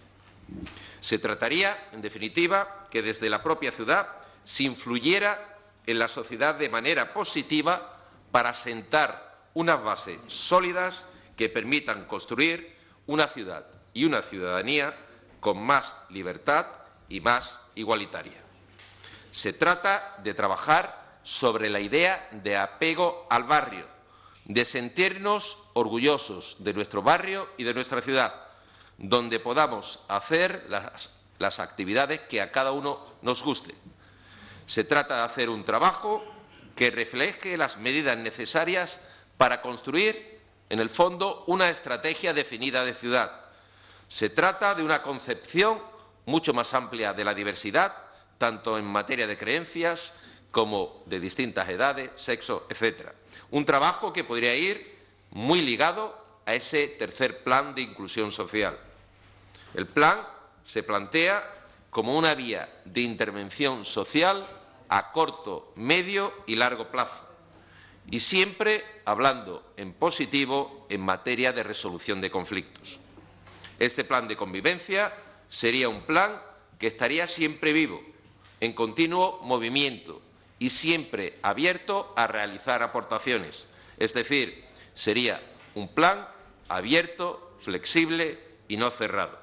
Se trataría, en definitiva, que desde la propia ciudad se influyera en la sociedad de manera positiva para sentar unas bases sólidas que permitan construir una ciudad y una ciudadanía con más libertad y más igualitaria. Se trata de trabajar sobre la idea de apego al barrio, de sentirnos orgullosos de nuestro barrio y de nuestra ciudad, donde podamos hacer las, las actividades que a cada uno nos guste. Se trata de hacer un trabajo que refleje las medidas necesarias para construir, en el fondo, una estrategia definida de ciudad. Se trata de una concepción mucho más amplia de la diversidad, tanto en materia de creencias como de distintas edades, sexo, etcétera. Un trabajo que podría ir muy ligado a ese tercer plan de inclusión social. El plan se plantea como una vía de intervención social a corto, medio y largo plazo, y siempre hablando en positivo en materia de resolución de conflictos. Este plan de convivencia sería un plan que estaría siempre vivo, en continuo movimiento y siempre abierto a realizar aportaciones. Es decir, sería un plan abierto, flexible y no cerrado.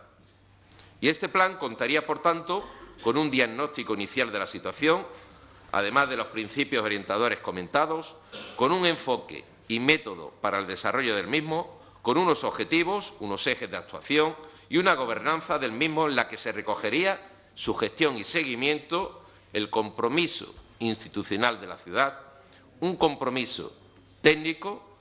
Y este plan contaría, por tanto, con un diagnóstico inicial de la situación, además de los principios orientadores comentados, con un enfoque y método para el desarrollo del mismo, con unos objetivos, unos ejes de actuación y una gobernanza del mismo en la que se recogería su gestión y seguimiento, el compromiso institucional de la ciudad, un compromiso técnico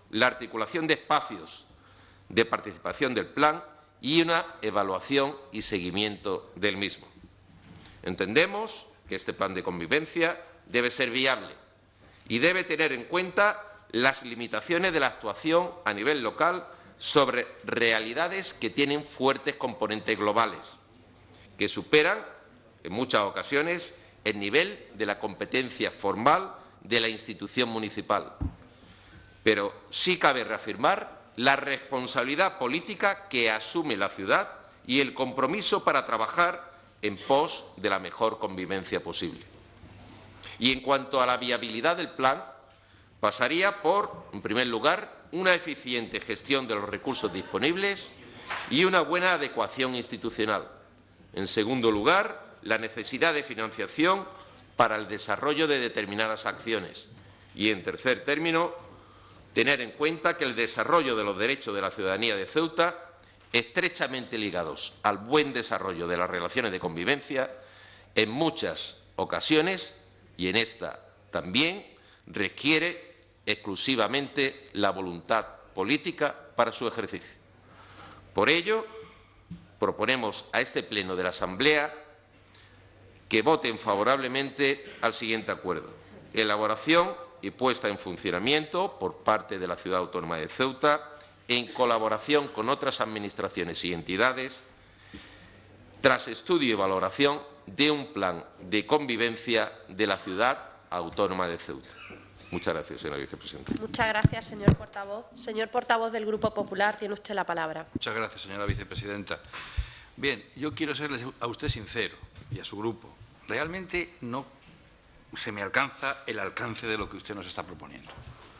la articulación de espacios de participación del plan y una evaluación y seguimiento del mismo. Entendemos que este plan de convivencia debe ser viable y debe tener en cuenta las limitaciones de la actuación a nivel local sobre realidades que tienen fuertes componentes globales, que superan, en muchas ocasiones, el nivel de la competencia formal de la institución municipal. Pero sí cabe reafirmar la responsabilidad política que asume la ciudad y el compromiso para trabajar en pos de la mejor convivencia posible. Y en cuanto a la viabilidad del plan, pasaría por, en primer lugar, una eficiente gestión de los recursos disponibles y una buena adecuación institucional. En segundo lugar, la necesidad de financiación para el desarrollo de determinadas acciones. Y, en tercer término, tener en cuenta que el desarrollo de los derechos de la ciudadanía de Ceuta, estrechamente ligados al buen desarrollo de las relaciones de convivencia, en muchas ocasiones, y en esta también, requiere exclusivamente la voluntad política para su ejercicio. Por ello, proponemos a este Pleno de la Asamblea que voten favorablemente al siguiente acuerdo. Elaboración y puesta en funcionamiento por parte de la Ciudad Autónoma de Ceuta, en colaboración con otras administraciones y entidades, tras estudio y valoración de un plan de convivencia de la Ciudad Autónoma de Ceuta. Muchas gracias, señora vicepresidenta. Muchas gracias, señor portavoz. Señor portavoz del Grupo Popular, tiene usted la palabra. Muchas gracias, señora vicepresidenta. Bien, yo quiero serle a usted sincero y a su grupo. Realmente no se me alcanza el alcance de lo que usted nos está proponiendo.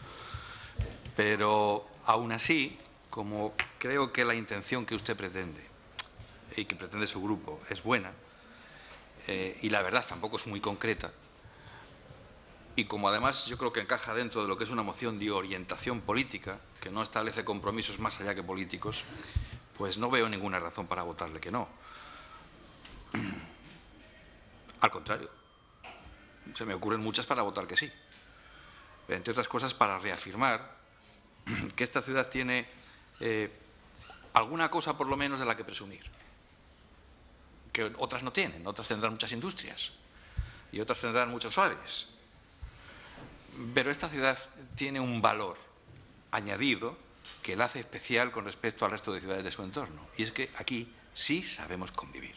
Pero, aún así, como creo que la intención que usted pretende y que pretende su grupo es buena, eh, y la verdad tampoco es muy concreta, y como además yo creo que encaja dentro de lo que es una moción de orientación política, que no establece compromisos más allá que políticos, pues no veo ninguna razón para votarle que no. Al contrario, se me ocurren muchas para votar que sí. Entre otras cosas, para reafirmar que esta ciudad tiene eh, alguna cosa por lo menos de la que presumir, que otras no tienen. Otras tendrán muchas industrias y otras tendrán muchos suaves. Pero esta ciudad tiene un valor añadido que la hace especial con respecto al resto de ciudades de su entorno. Y es que aquí sí sabemos convivir.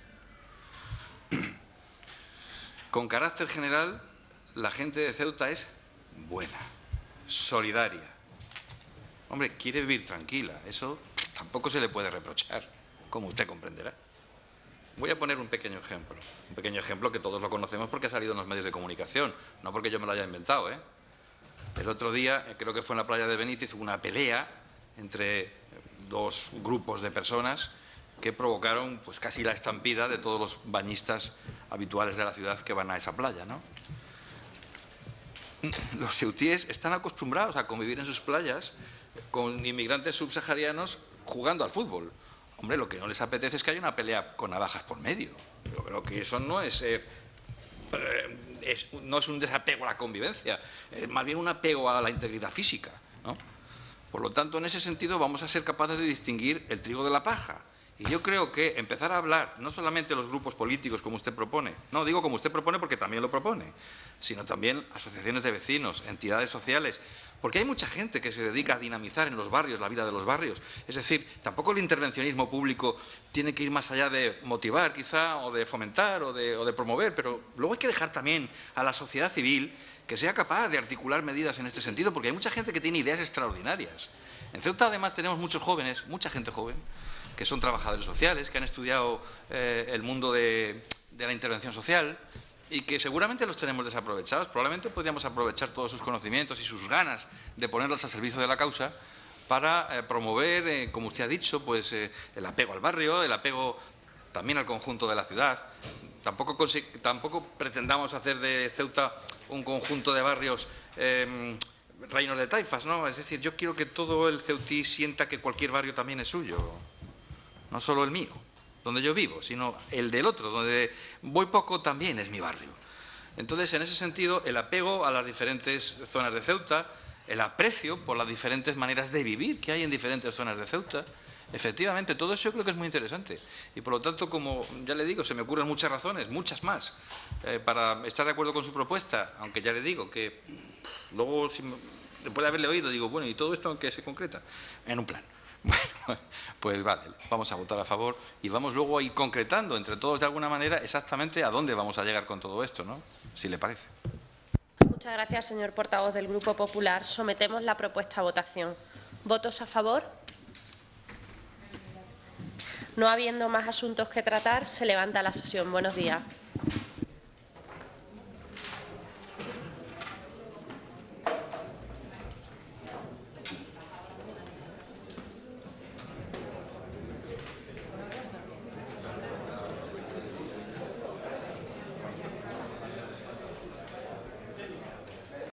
Con carácter general, la gente de Ceuta es buena, solidaria. Hombre, quiere vivir tranquila. Eso tampoco se le puede reprochar, como usted comprenderá. Voy a poner un pequeño ejemplo, un pequeño ejemplo que todos lo conocemos porque ha salido en los medios de comunicación, no porque yo me lo haya inventado, ¿eh? El otro día, creo que fue en la playa de Benítez, hubo una pelea entre dos grupos de personas que provocaron pues casi la estampida de todos los bañistas habituales de la ciudad que van a esa playa, ¿no? Los ceutíes están acostumbrados a convivir en sus playas con inmigrantes subsaharianos jugando al fútbol. Hombre, lo que no les apetece es que haya una pelea con navajas por medio. Yo creo que eso no es, eh, es, no es un desapego a la convivencia, es más bien un apego a la integridad física, ¿no? Por lo tanto, en ese sentido vamos a ser capaces de distinguir el trigo de la paja. Y yo creo que empezar a hablar, no solamente los grupos políticos como usted propone, no digo como usted propone porque también lo propone, sino también asociaciones de vecinos, entidades sociales, porque hay mucha gente que se dedica a dinamizar en los barrios, la vida de los barrios. Es decir, tampoco el intervencionismo público tiene que ir más allá de motivar quizá, o de fomentar, o de, o de promover, pero luego hay que dejar también a la sociedad civil que sea capaz de articular medidas en este sentido, porque hay mucha gente que tiene ideas extraordinarias. En Ceuta además tenemos muchos jóvenes, mucha gente joven, que son trabajadores sociales, que han estudiado eh, el mundo de, de la intervención social y que seguramente los tenemos desaprovechados. Probablemente podríamos aprovechar todos sus conocimientos y sus ganas de ponerlos al servicio de la causa para eh, promover, eh, como usted ha dicho, pues eh, el apego al barrio, el apego también al conjunto de la ciudad. Tampoco, tampoco pretendamos hacer de Ceuta un conjunto de barrios eh, reinos de taifas, ¿no? Es decir, yo quiero que todo el ceutí sienta que cualquier barrio también es suyo. No solo el mío, donde yo vivo, sino el del otro, donde voy poco también es mi barrio. Entonces, en ese sentido, el apego a las diferentes zonas de Ceuta, el aprecio por las diferentes maneras de vivir que hay en diferentes zonas de Ceuta. Efectivamente, todo eso yo creo que es muy interesante. Y por lo tanto, como ya le digo, se me ocurren muchas razones, muchas más, eh, para estar de acuerdo con su propuesta, aunque ya le digo que pff, luego, si me, después de haberle oído, digo, bueno, ¿y todo esto en qué se concreta? En un plan. Bueno, pues vale, vamos a votar a favor y vamos luego a ir concretando entre todos de alguna manera exactamente a dónde vamos a llegar con todo esto, ¿no? Si le parece. Muchas gracias, señor portavoz del Grupo Popular. Sometemos la propuesta a votación. ¿Votos a favor? No habiendo más asuntos que tratar, se levanta la sesión. Buenos días.